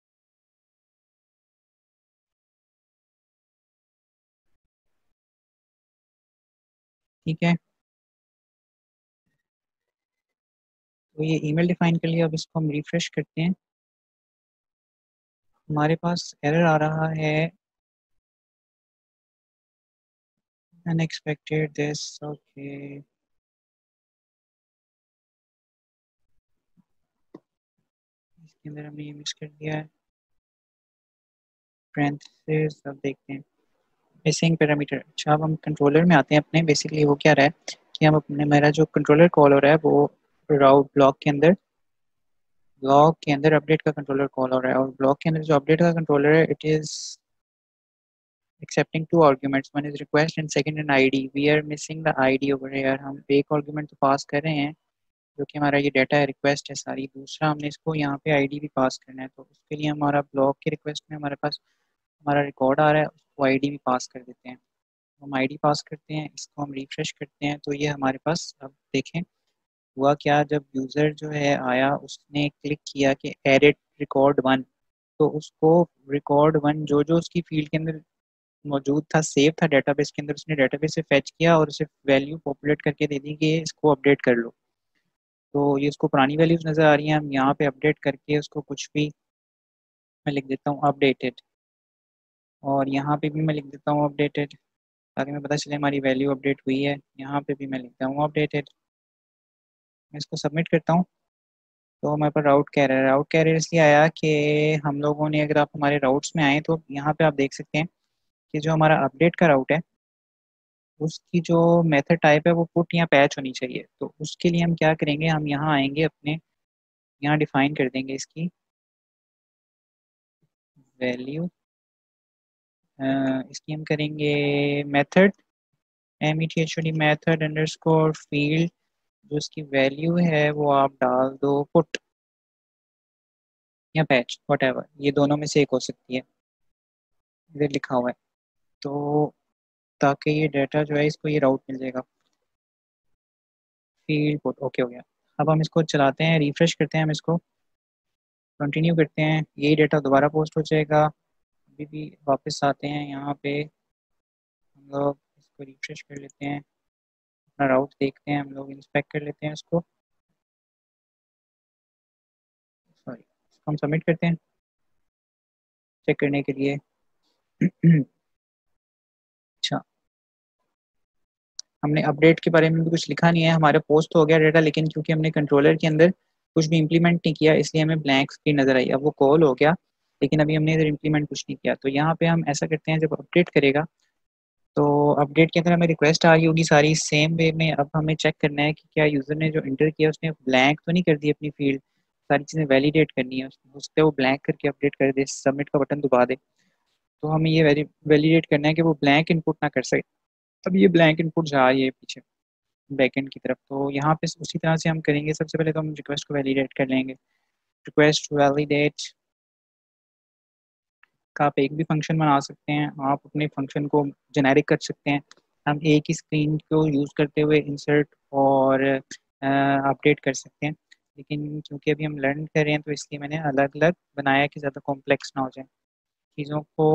ठीक है, तो ये ईमेल डिफाइन कर लिया, अब इसको हम रिफ्रेश करते हैं। हमारे पास एरर आ रहा है अनएक्सपेक्टेड दिस। ओके, इसके अंदर हमने ये मिस कर दिया है parentheses। अब देखते हैं मिसिंग पैरामीटर। अच्छा, अब हम कंट्रोलर में आते हैं अपने। बेसिकली वो क्या रहा है कि हम अपने, मेरा जो कंट्रोलर कॉल हो रहा है वो राउट ब्लॉक के अंदर अपडेट का कंट्रोलर कॉल हो रहा है, और ब्लॉक के अंदर जो अपडेट का कंट्रोलर है, it is accepting two arguments, one is request and second an id। we are missing the id over here। हम एक आर्गुमेंट तो पास कर रहे हैं जो कि हमारा ये डाटा है, रिक्वेस्ट है सारी। दूसरा हमने इसको यहाँ पे आईडी भी पास करना है, तो उसके लिए हमारा ब्लॉक के रिक्वेस्ट में हमारे पास हमारा रिकॉर्ड आ रहा है, उसको आईडी भी पास कर देते हैं। हम आईडी पास करते हैं, इसको हम रिफ्रेश करते हैं, तो ये हमारे पास, अब देखें हुआ क्या। जब यूज़र जो है आया, उसने क्लिक किया कि एडिट रिकॉर्ड वन, तो उसको रिकॉर्ड वन जो जो उसकी फील्ड के अंदर मौजूद था, सेव था डेटाबेस के अंदर, उसने डेटाबेस से फेच किया और उसे वैल्यू पॉपुलेट करके दे दी कि इसको अपडेट कर लो। तो ये उसको पुरानी वैल्यूज नज़र आ रही हैं। हम यहाँ पे अपडेट करके उसको कुछ भी, मैं लिख देता हूँ अपडेटेड, और यहाँ पे भी मैं लिख देता हूँ अपडेटेड, ताकि मैं पता चले हमारी वैल्यू अपडेट हुई है। यहाँ पे भी मैं लिखता हूँ अपडेटेड। मैं इसको सबमिट करता हूँ, तो हमारे पास राउट कैरियर इसलिए आया कि हम लोगों ने, अगर आप हमारे राउट्स में आए तो यहाँ पे आप देख सकते हैं कि जो हमारा अपडेट का राउट है, उसकी जो मेथड टाइप है वो पुट या पैच होनी चाहिए। तो उसके लिए हम क्या करेंगे, हम यहाँ आएंगे अपने, यहाँ डिफाइन कर देंगे इसकी वैल्यू। इसकी हम करेंगे method METHOD method underscore field, जो इसकी वैल्यू है वो आप डाल दो पुट या पैच, वट ये दोनों में से एक हो सकती है, इधर लिखा हुआ है। तो ताकि ये डाटा जो है, इसको ये राउट मिल जाएगा। फील्ड पुट ओके हो गया। अब हम इसको चलाते हैं, रिफ्रेश करते हैं, हम इसको कंटिन्यू करते हैं, यही डाटा दोबारा पोस्ट हो जाएगा। अभी भी वापस आते हैं यहाँ पे, हम लोग इसको रिफ्रेश कर लेते हैं, अपना राउट देखते हैं, हम लोग इंस्पेक्ट कर लेते हैं इसको, सॉरी इसको हम सबमिट करते हैं चेक करने के लिए। अच्छा, हमने अपडेट के बारे में भी कुछ लिखा नहीं है, हमारा पोस्ट तो हो गया डाटा, लेकिन क्योंकि हमने कंट्रोलर के अंदर कुछ भी इंप्लीमेंट नहीं किया, इसलिए हमें ब्लैंक स्क्रीन नजर आई। अब वो कॉल हो गया, लेकिन अभी हमने इधर इंप्लीमेंट कुछ नहीं किया। तो यहाँ पे हम ऐसा करते हैं, जब अपडेट करेगा तो अपडेट के अंदर हमें रिक्वेस्ट आ रही होगी सारी सेम वे में। अब हमें चेक करना है कि क्या यूज़र ने जो इंटर किया उसने ब्लैंक तो नहीं कर दी अपनी फील्ड, सारी चीज़ें वैलिडेट करनी है। हो सकता है वो ब्लैंक करके अपडेट कर दे, सबमिट का बटन दबा दे, तो हमें ये वैलिडेट करना है कि वो ब्लैंक इनपुट ना कर सके। अब ये ब्लैंक इनपुट जा रही है पीछे बैकएंड की तरफ, तो यहाँ पे उसी तरह से हम करेंगे। सबसे पहले तो हम रिक्वेस्ट को वैलिडेट कर लेंगे। रिक्वेस्ट वैलिडेट का आप एक भी फंक्शन बना सकते हैं, आप अपने फंक्शन को जेनेरिक कर सकते हैं। हम एक ही स्क्रीन को यूज़ करते हुए इंसर्ट और अपडेट कर सकते हैं, लेकिन क्योंकि अभी हम लर्न कर रहे हैं तो इसलिए मैंने अलग अलग बनाया कि ज़्यादा कॉम्प्लेक्स ना हो जाए चीज़ों को।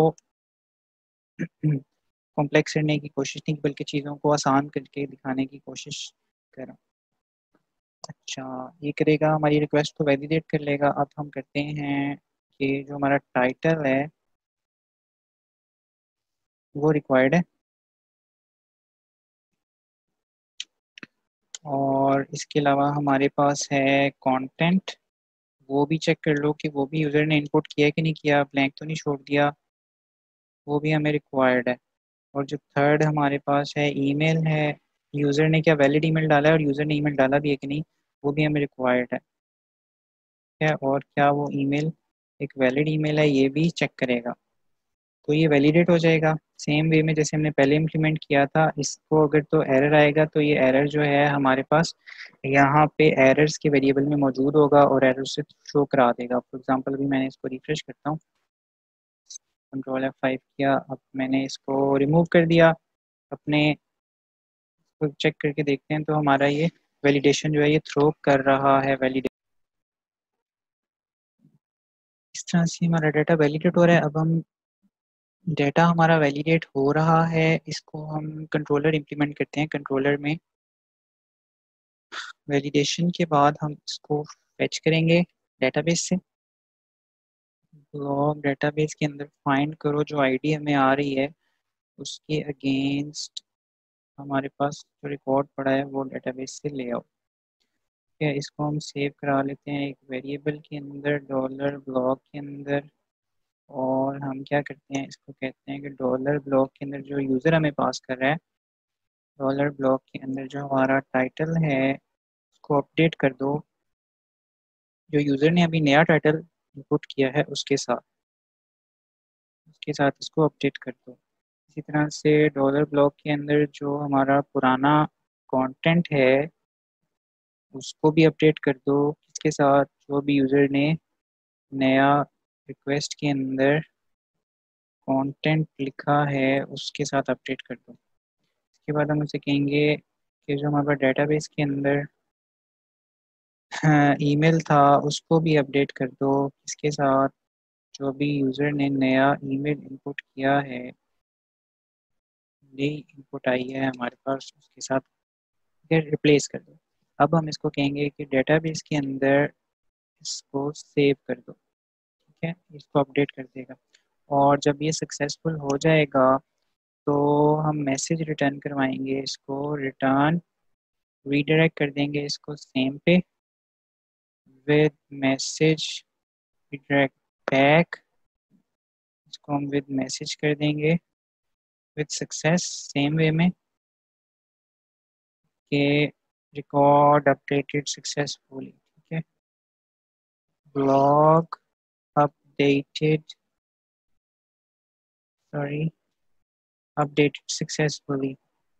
कॉम्प्लेक्स करने की कोशिश नहीं, बल्कि चीज़ों को आसान करके दिखाने की कोशिश करें। अच्छा, ये करेगा, हमारी रिक्वेस्ट को वैलिडेट कर लेगा। अब हम करते हैं कि जो हमारा टाइटल है वो रिक्वायर्ड है, और इसके अलावा हमारे पास है कंटेंट, वो भी चेक कर लो कि वो भी यूज़र ने इनपुट किया कि नहीं किया, ब्लैंक तो नहीं छोड़ दिया, वो भी हमें रिक्वायर्ड है। और जो थर्ड हमारे पास है ईमेल है, यूज़र ने क्या वैलिड ईमेल डाला है और यूज़र ने ईमेल डाला भी है कि नहीं, वो भी हमें रिक्वायर्ड है। और क्या वो ईमेल एक वैलिड ईमेल है, ये भी चेक करेगा, तो ये वैलिडेट हो जाएगा सेम वे में जैसे हमने पहले इम्प्लीमेंट किया था। इसको अगर तो एरर आएगा, तो ये एरर जो है हमारे पास यहाँ पे एरर्स के वेरिएबल में मौजूद होगा और एरर से शो करा देगा। फॉर एग्जांपल अभी मैंने इसको रिफ्रेश करता हूँ, कंट्रोल F5 किया, अब मैंने इसको रिमूव कर दिया अपने, चेक करके देखते हैं तो हमारा ये वैलिडेशन जो है ये थ्रो कर रहा है। वैलिडेट इस तरह से हमारा डाटा वैलिडेट हो रहा है। अब हम डाटा हमारा वैलिडेट हो रहा है, इसको हम कंट्रोलर इंप्लीमेंट करते हैं। कंट्रोलर में वैलिडेशन के बाद हम इसको फेच करेंगे डेटाबेस से। लॉग डेटाबेस के अंदर फाइंड करो, जो आईडी हमें आ रही है उसके अगेंस्ट हमारे पास जो रिकॉर्ड पड़ा है वो डेटाबेस से ले आओ। ठीक है, इसको हम सेव करा लेते हैं एक वेरिएबल के अंदर, डॉलर ब्लॉक के अंदर। और हम क्या करते हैं, इसको कहते हैं कि डॉलर ब्लॉक के अंदर जो यूज़र हमें पास कर रहा है, डॉलर ब्लॉक के अंदर जो हमारा टाइटल है उसको अपडेट कर दो, जो यूज़र ने अभी नया टाइटल इनपुट किया है उसके साथ इसको अपडेट कर दो। इसी तरह से डॉलर ब्लॉक के अंदर जो हमारा पुराना कंटेंट है उसको भी अपडेट कर दो, इसके साथ जो भी यूज़र ने नया रिक्वेस्ट के अंदर कंटेंट लिखा है उसके साथ अपडेट कर दो। इसके बाद हम उसे कहेंगे कि जो हमारे डेटाबेस के अंदर ईमेल था उसको भी अपडेट कर दो, इसके साथ जो भी यूज़र ने नया ईमेल इनपुट किया है, नई इनपुट आई है हमारे पास, उसके साथ रिप्लेस कर दो। अब हम इसको कहेंगे कि डेटाबेस के अंदर इसको सेव कर दो। ठीक है, इसको अपडेट कर देगा। और जब ये सक्सेसफुल हो जाएगा तो हम मैसेज रिटर्न करवाएंगे, इसको रिटर्न रीडायरेक्ट कर देंगे इसको सेम पे विद मैसेज रिडायरेक्ट बैक। इसको हम विद मैसेज कर देंगे विद सक्सेस सेम वे में कि रिकॉर्ड अपडेटेड सक्सेसफुली। ठीक है, blog updated, sorry, updated successfully.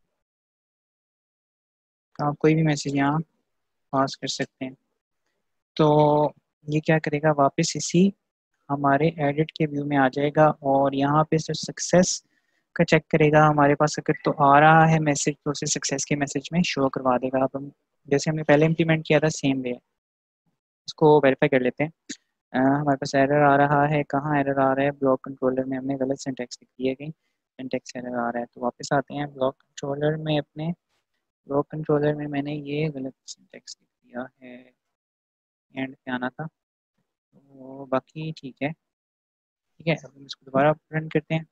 तो आप कोई भी मैसेज यहाँ पास कर सकते हैं। तो ये क्या करेगा, वापस इसी हमारे एडिट के व्यू में आ जाएगा और यहाँ पे जो सक्सेस का चेक करेगा हमारे पास अगर तो आ रहा है मैसेज तो उसे सक्सेस के मैसेज में शो करवा देगा। अब हम जैसे हमने पहले इम्प्लीमेंट किया था सेम वे, इसको वेरीफाई कर लेते हैं। हमारे पास एरर आ रहा है, कहाँ एरर आ रहा है, ब्लॉक कंट्रोलर में हमने गलत सिंटैक्स लिख दिए, कहीं सिंटैक्स एरर आ रहा है। तो वापस आते हैं ब्लॉक कंट्रोलर में, अपने ब्लॉक कंट्रोलर में मैंने ये गलत सिंटैक्स लिख दिया है, एंड पे आना था, तो बाकी ठीक है। ठीक है, अब हम इसको दोबारा रन करते हैं,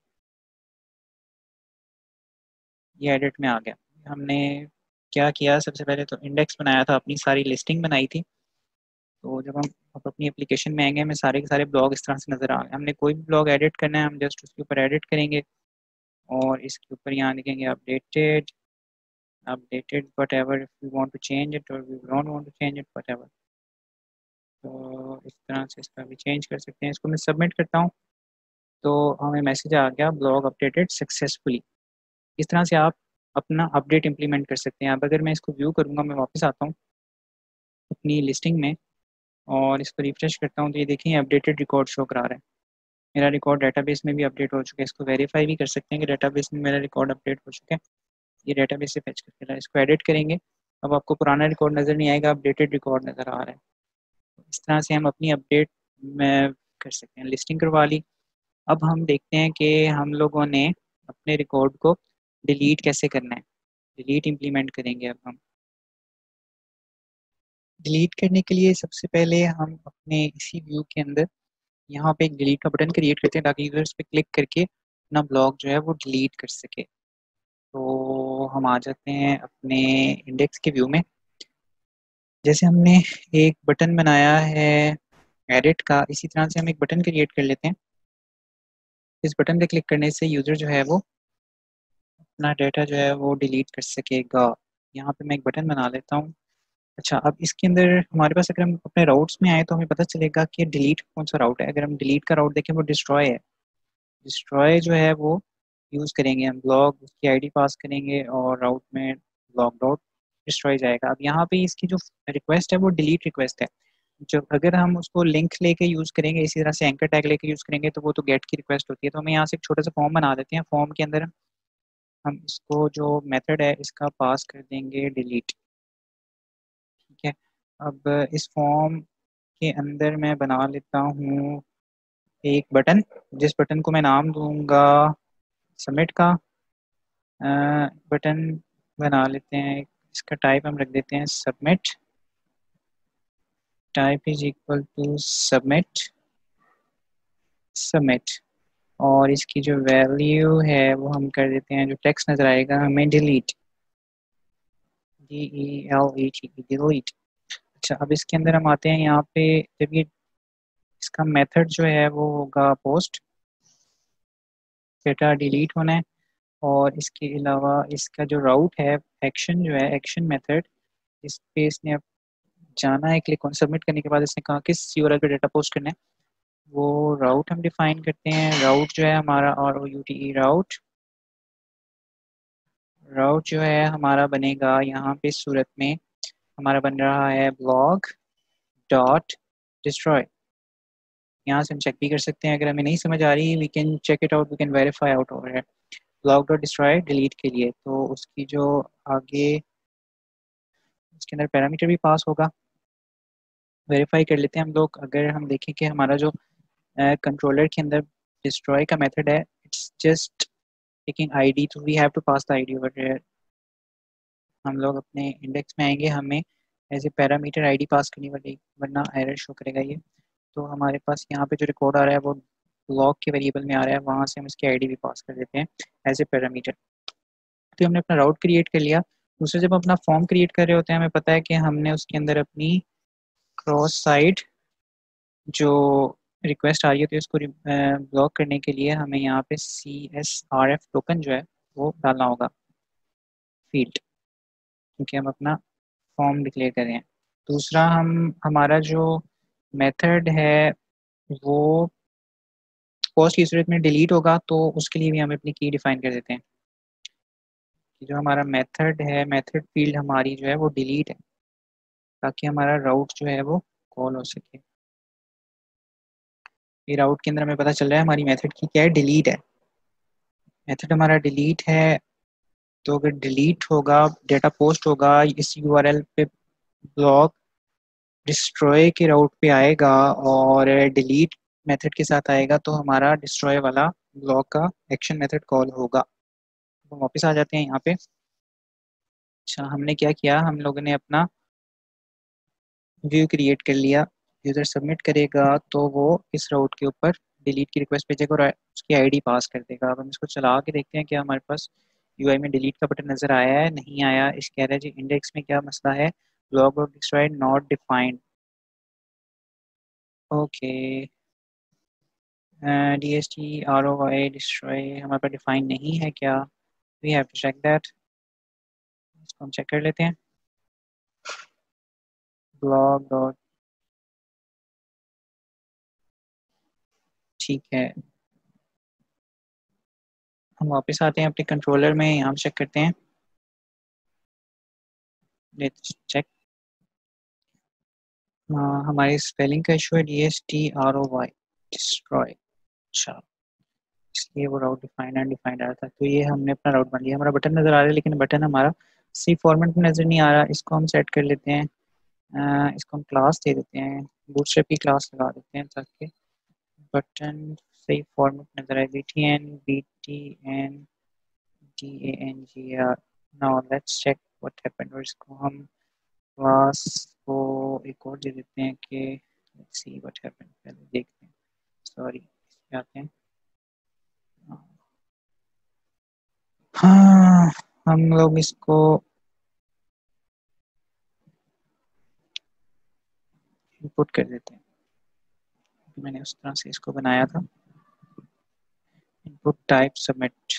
ये एडिट में आ गया। हमने क्या किया, सबसे पहले तो इंडेक्स बनाया था, अपनी सारी लिस्टिंग बनाई थी। तो जब हम अब अपनी एप्लीकेशन में आएंगे हमें सारे के सारे ब्लॉग इस तरह से नज़र आ गए। हमने कोई भी ब्लॉग एडिट करना है हम जस्ट उसके ऊपर एडिट करेंगे और इसके ऊपर यहाँ लिखेंगे updated, updated whatever, if you want to change it और we don't want to change it whatever. तो इस तरह से इसका भी चेंज कर सकते हैं। इसको मैं सबमिट करता हूँ तो हमें मैसेज आ गया ब्लॉग अपडेटेड सक्सेसफुली। इस तरह से आप अपना अपडेट इम्प्लीमेंट कर सकते हैं। अब अगर मैं इसको व्यू करूँगा, मैं वापस आता हूँ अपनी लिस्टिंग में और इसको रिफ्रेश करता हूँ तो ये देखें अपडेटेड रिकॉर्ड शो करा रहा है। मेरा रिकॉर्ड डेटाबेस में भी अपडेट हो चुका है। इसको वेरीफाई भी कर सकते हैं कि डेटाबेस में मेरा रिकॉर्ड अपडेट हो चुका है। ये डेटाबेस से फैच करके लाया, इसको एडिट करेंगे, अब आपको पुराना रिकॉर्ड नज़र नहीं आएगा, अपडेटेड रिकॉर्ड नज़र आ रहा है। इस तरह से हम अपनी अपडेट में कर सकते हैं। लिस्टिंग करवा ली। अब हम देखते हैं कि हम लोगों ने अपने रिकॉर्ड को डिलीट कैसे करना है। डिलीट इम्प्लीमेंट करेंगे। अब हम डिलीट करने के लिए सबसे पहले हम अपने इसी व्यू के अंदर यहाँ पे एक डिलीट का बटन क्रिएट करते हैं ताकि यूजर इस पर क्लिक करके अपना ब्लॉग जो है वो डिलीट कर सके। तो हम आ जाते हैं अपने इंडेक्स के व्यू में। जैसे हमने एक बटन बनाया है एडिट का, इसी तरह से हम एक बटन क्रिएट कर लेते हैं। इस बटन पे क्लिक करने से यूज़र जो है वो अपना डाटा जो है वो डिलीट कर सकेगा। यहाँ पे मैं एक बटन बना लेता हूँ। अच्छा, अब इसके अंदर हमारे पास अगर हम अपने राउट्स में आए तो हमें पता चलेगा कि डिलीट कौन सा राउट है। अगर हम डिलीट का राउट देखें वो डिस्ट्रॉय है। डिस्ट्रॉय जो है वो यूज़ करेंगे हम, ब्लॉग उसकी आईडी पास करेंगे और राउट में ब्लॉग डॉट डिस्ट्रॉय जाएगा। अब यहाँ पे इसकी जो रिक्वेस्ट है वो डिलीट रिक्वेस्ट है। जब अगर हम उसको लिंक लेके यूज़ करेंगे, इसी तरह से एंकर टैग लेके यूज़ करेंगे तो वो तो गेट की रिक्वेस्ट होती है। तो हमें यहाँ से एक छोटा सा फॉर्म बना देते हैं। फॉर्म के अंदर हम इसको जो मेथड है इसका पास कर देंगे डिलीट। ठीक है, अब इस फॉर्म के अंदर मैं बना लेता हूँ एक बटन, जिस बटन को मैं नाम दूंगा सबमिट का बटन बना लेते हैं। इसका टाइप हम रख देते हैं submit, type is equal to submit. Submit. और इसकी जो वैल्यू है वो हम कर देते हैं, जो टेक्स्ट नज़र आएगा हमें डिलीट, DELET, डिलीट। अच्छा, अब इसके अंदर हम आते हैं यहाँ पे, जब ये इसका मेथड जो है वो होगा पोस्ट, डेटा डिलीट होना है। और इसके अलावा इसका जो राउट है, एक्शन जो है, एक्शन मेथड, इस पे इसने अब जाना है, क्लिक ऑन सबमिट करने के बाद इसने कहा किस यूआरएल पे डेटा पोस्ट करना है, वो राउट हम डिफाइन करते हैं। राउट जो है हमारा ROUTE राउट, राउट जो है हमारा बनेगा यहाँ पे इस सूरत में, हमारा बन रहा है ब्लॉग डॉट डिस्ट्रॉय। यहाँ से हम चेक भी कर सकते हैं, अगर हमें नहीं समझ आ रही we can check it out, we can verify out over है। ब्लॉग डॉट डिस्ट्रॉय डिलीट के लिए तो उसकी जो आगे उसके अंदर पैरामीटर भी पास होगा, वेरीफाई कर लेते हैं हम लोग। अगर हम देखें कि हमारा जो कंट्रोलर के अंदर डिस्ट्रॉय का मेथड है, इट्स जस्ट टेकिंग आईडी, तो we have to pass the ID over there. हम लोग अपने इंडेक्स में आएंगे, हमें as a parameter ID pass करनी पड़ेगी वरना एरर शो करेगा ये। तो हमारे पास यहाँ पे जो रिकॉर्ड आ रहा है वो ब्लॉक के वेरिएबल में आ रहा है, वहाँ से हम इसकी आईडी भी पास कर देते हैं एज ए पैरामीटर। तो हमने अपना राउट क्रिएट कर लिया। दूसरे जब अपना फॉर्म क्रिएट कर रहे होते हैं, हमें पता है कि हमने उसके अंदर अपनी क्रॉस साइट जो रिक्वेस्ट आ रही है, तो इसको ब्लॉक करने के लिए हमें यहाँ पे CSRF टोकन जो है वो डालना होगा फील्ड, क्योंकि हम अपना फॉर्म डिक्लेयर कर रहे हैं। दूसरा, हम हमारा जो मेथड है वो पोस्ट की सूरत में डिलीट होगा, तो उसके लिए भी हम अपनी की डिफाइन कर देते हैं कि जो हमारा मेथड है, मेथड फील्ड हमारी जो है वो डिलीट है, ताकि हमारा राउट जो है वो कॉल हो सके। ये राउट के अंदर हमें पता चल रहा है हमारी मेथड की क्या है, डिलीट है। मेथड हमारा डिलीट है, तो अगर डिलीट होगा, डेटा पोस्ट होगा इस यूआरएल पे, ब्लॉक डिस्ट्रॉय के राउट पे आएगा और डिलीट मेथड के साथ आएगा, तो हमारा डिस्ट्रॉय वाला ब्लॉक का एक्शन मेथड कॉल होगा। तो वापस आ जाते हैं यहाँ पे। अच्छा, हमने क्या किया, हम लोगों ने अपना व्यू क्रिएट कर लिया। यूज़र सबमिट करेगा तो वो इस राउट के ऊपर डिलीट की रिक्वेस्ट भेजेगा और उसकी आईडी पास कर देगा। अब हम इसको चला के देखते हैं कि हमारे पास यूआई में डिलीट का बटन नज़र आया है, नहीं आया। इस कह रहा है जी इंडेक्स में क्या मसला है, ब्लॉक और destroy not defined. Okay, DSTROY destroy हमारे पास डिफाइन नहीं है क्या, we have to check that. इसको हम चेक कर लेते हैं। ब्लॉक डॉट, ठीक है, हम वापस आते हैं अपने कंट्रोलर में, यहाँ चेक करते हैं। Let's check. हमारी स्पेलिंग का इशू है, DSTROY डिस्ट्रॉय। अच्छा, इसलिए वो राउट डिफाइंड अनडिफाइंड आ रहा था। तो ये हमने अपना राउट बन लिया, हमारा बटन नज़र आ रहा है लेकिन बटन हमारा सी फॉर्मेट में नज़र नहीं आ रहा। इसको हम सेट कर लेते हैं, इसको हम क्लास दे देते हैं, बूटस्ट्रैप की क्लास लगा देते हैं ताकि बटन सही फॉर्मेट नज़र आए। BTN now let's check what happened. और इसको हम क्लास को एक और दे देते हैं कि लेट्स सी व्हाट हैपेंड, पहले देखते हैं। सॉरी, आते हैं। हाँ, हम लोग इसको इनपुट कर देते हैं, मैंने उस तरह से इसको बनाया था। इनपुट टाइप सबमिट,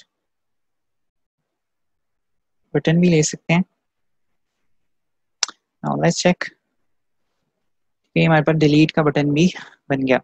बटन भी ले सकते हैं। नाउ लेट्स चेक, ये हमारे पास डिलीट का बटन भी बन गया।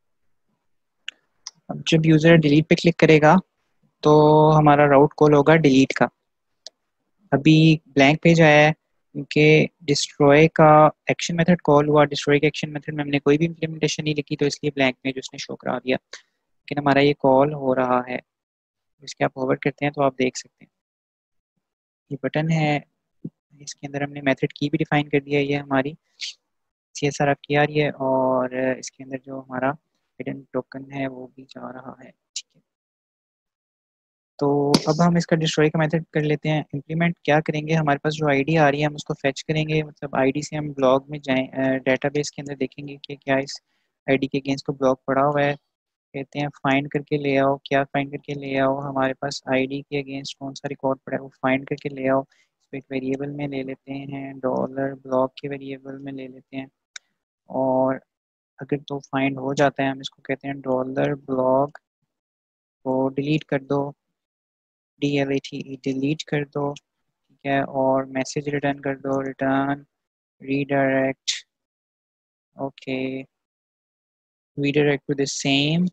अब जब यूज़र डिलीट पे क्लिक करेगा तो हमारा राउट कॉल होगा डिलीट का। अभी ब्लैंक पेज आया है क्योंकि डिस्ट्रॉय का एक्शन मेथड कॉल हुआ, डिस्ट्रॉय के एक्शन मेथड में हमने कोई भी इम्प्लीमेंटेशन नहीं लिखी, तो इसलिए ब्लैंक पेज उसने शो करा दिया। लेकिन हमारा ये कॉल हो रहा है, इसके आप फॉरवर्ड करते हैं तो आप देख सकते हैं ये बटन है, इसके अंदर हमने मेथड की भी डिफाइन कर दिया है, ये हमारी CSRF की आ रही है और इसके अंदर जो हमारा हिडन टोकन है वो भी जा रहा है। ठीक है, तो अब हम इसका डिस्ट्रॉय का मेथड कर लेते हैं। इम्प्लीमेंट क्या करेंगे, हमारे पास जो आईडी आ रही है हम उसको फेच करेंगे, मतलब आईडी से हम ब्लॉग में जाएं, डेटाबेस के अंदर देखेंगे कि क्या इस आईडी के अगेंस्ट को ब्लॉक पड़ा हुआ है। कहते हैं फाइंड करके ले आओ। क्या फाइंड करके ले आओ? हमारे पास आईडी के अगेंस्ट कौन सा रिकॉर्ड पड़ा है वो फाइंड करके ले आओ। इसको एक वेरिएबल में ले लेते हैं, डॉलर ब्लॉक के वेरिएबल में ले लेते हैं। और अगर तो फाइंड हो जाता है हम इसको कहते हैं डॉलर ब्लॉक को डिलीट कर दो, DLET डिलीट कर दो, ठीक है। और मैसेज रिटर्न कर दो, return redirect, okay, redirect to the same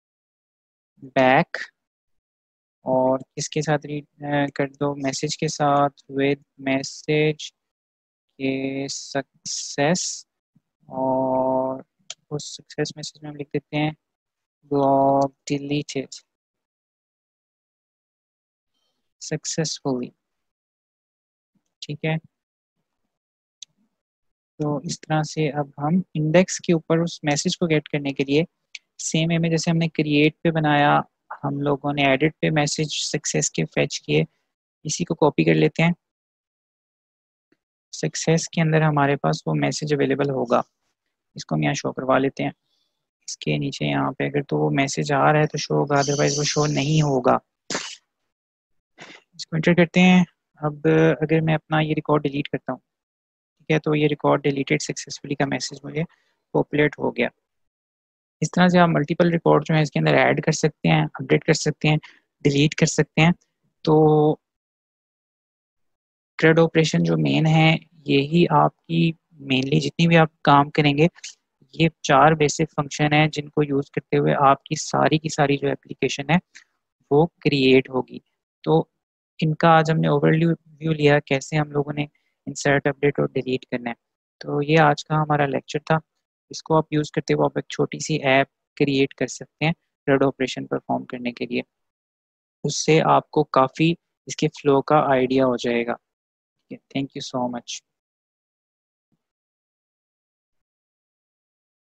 back. और किसके साथ रीड कर दो? मैसेज के साथ, विद मैसेज के सक्सेस। और उस सक्सेस मैसेज में हम लिख देते हैं ब्लॉक डिलीटेड सक्सेसफुली, ठीक है। तो इस तरह से अब हम इंडेक्स के ऊपर उस मैसेज को गेट करने के लिए सेम इमेज जैसे हमने क्रिएट पे बनाया, हम लोगों ने एडिट पे मैसेज सक्सेस के फेच किए, इसी को कॉपी कर लेते हैं। सक्सेस के अंदर हमारे पास वो मैसेज अवेलेबल होगा, इसको हम यहाँ शो करवा लेते हैं। इसके नीचे यहाँ पे अगर तो वो मैसेज आ रहा है तो शो होगा, अदरवाइज वो शो नहीं होगा। इसको एंटर करते हैं। अब अगर मैं अपना ये रिकॉर्ड डिलीट करता हूँ, ठीक है, तो ये रिकॉर्ड डिलीटेड सक्सेसफुली का मैसेज मुझे पॉपुलेट हो गया। इस तरह से आप मल्टीपल रिकॉर्ड जो है इसके अंदर ऐड कर सकते हैं, अपडेट कर सकते हैं, डिलीट कर सकते हैं। तो CRUD ऑपरेशन जो मेन है, यही आपकी मेनली जितनी भी आप काम करेंगे, ये 4 बेसिक फंक्शन है जिनको यूज़ करते हुए आपकी सारी की सारी जो एप्लीकेशन है वो क्रिएट होगी। तो इनका आज हमने ओवरव्यू लिया कैसे हम लोगों ने इंसर्ट, अपडेट और डिलीट करना है। तो ये आज का हमारा लेक्चर था। इसको आप यूज़ करते हुए आप एक छोटी सी ऐप क्रिएट कर सकते हैं CRUD ऑपरेशन परफॉर्म करने के लिए। उससे आपको काफ़ी इसके फ्लो का आइडिया हो जाएगा। Thank you so much.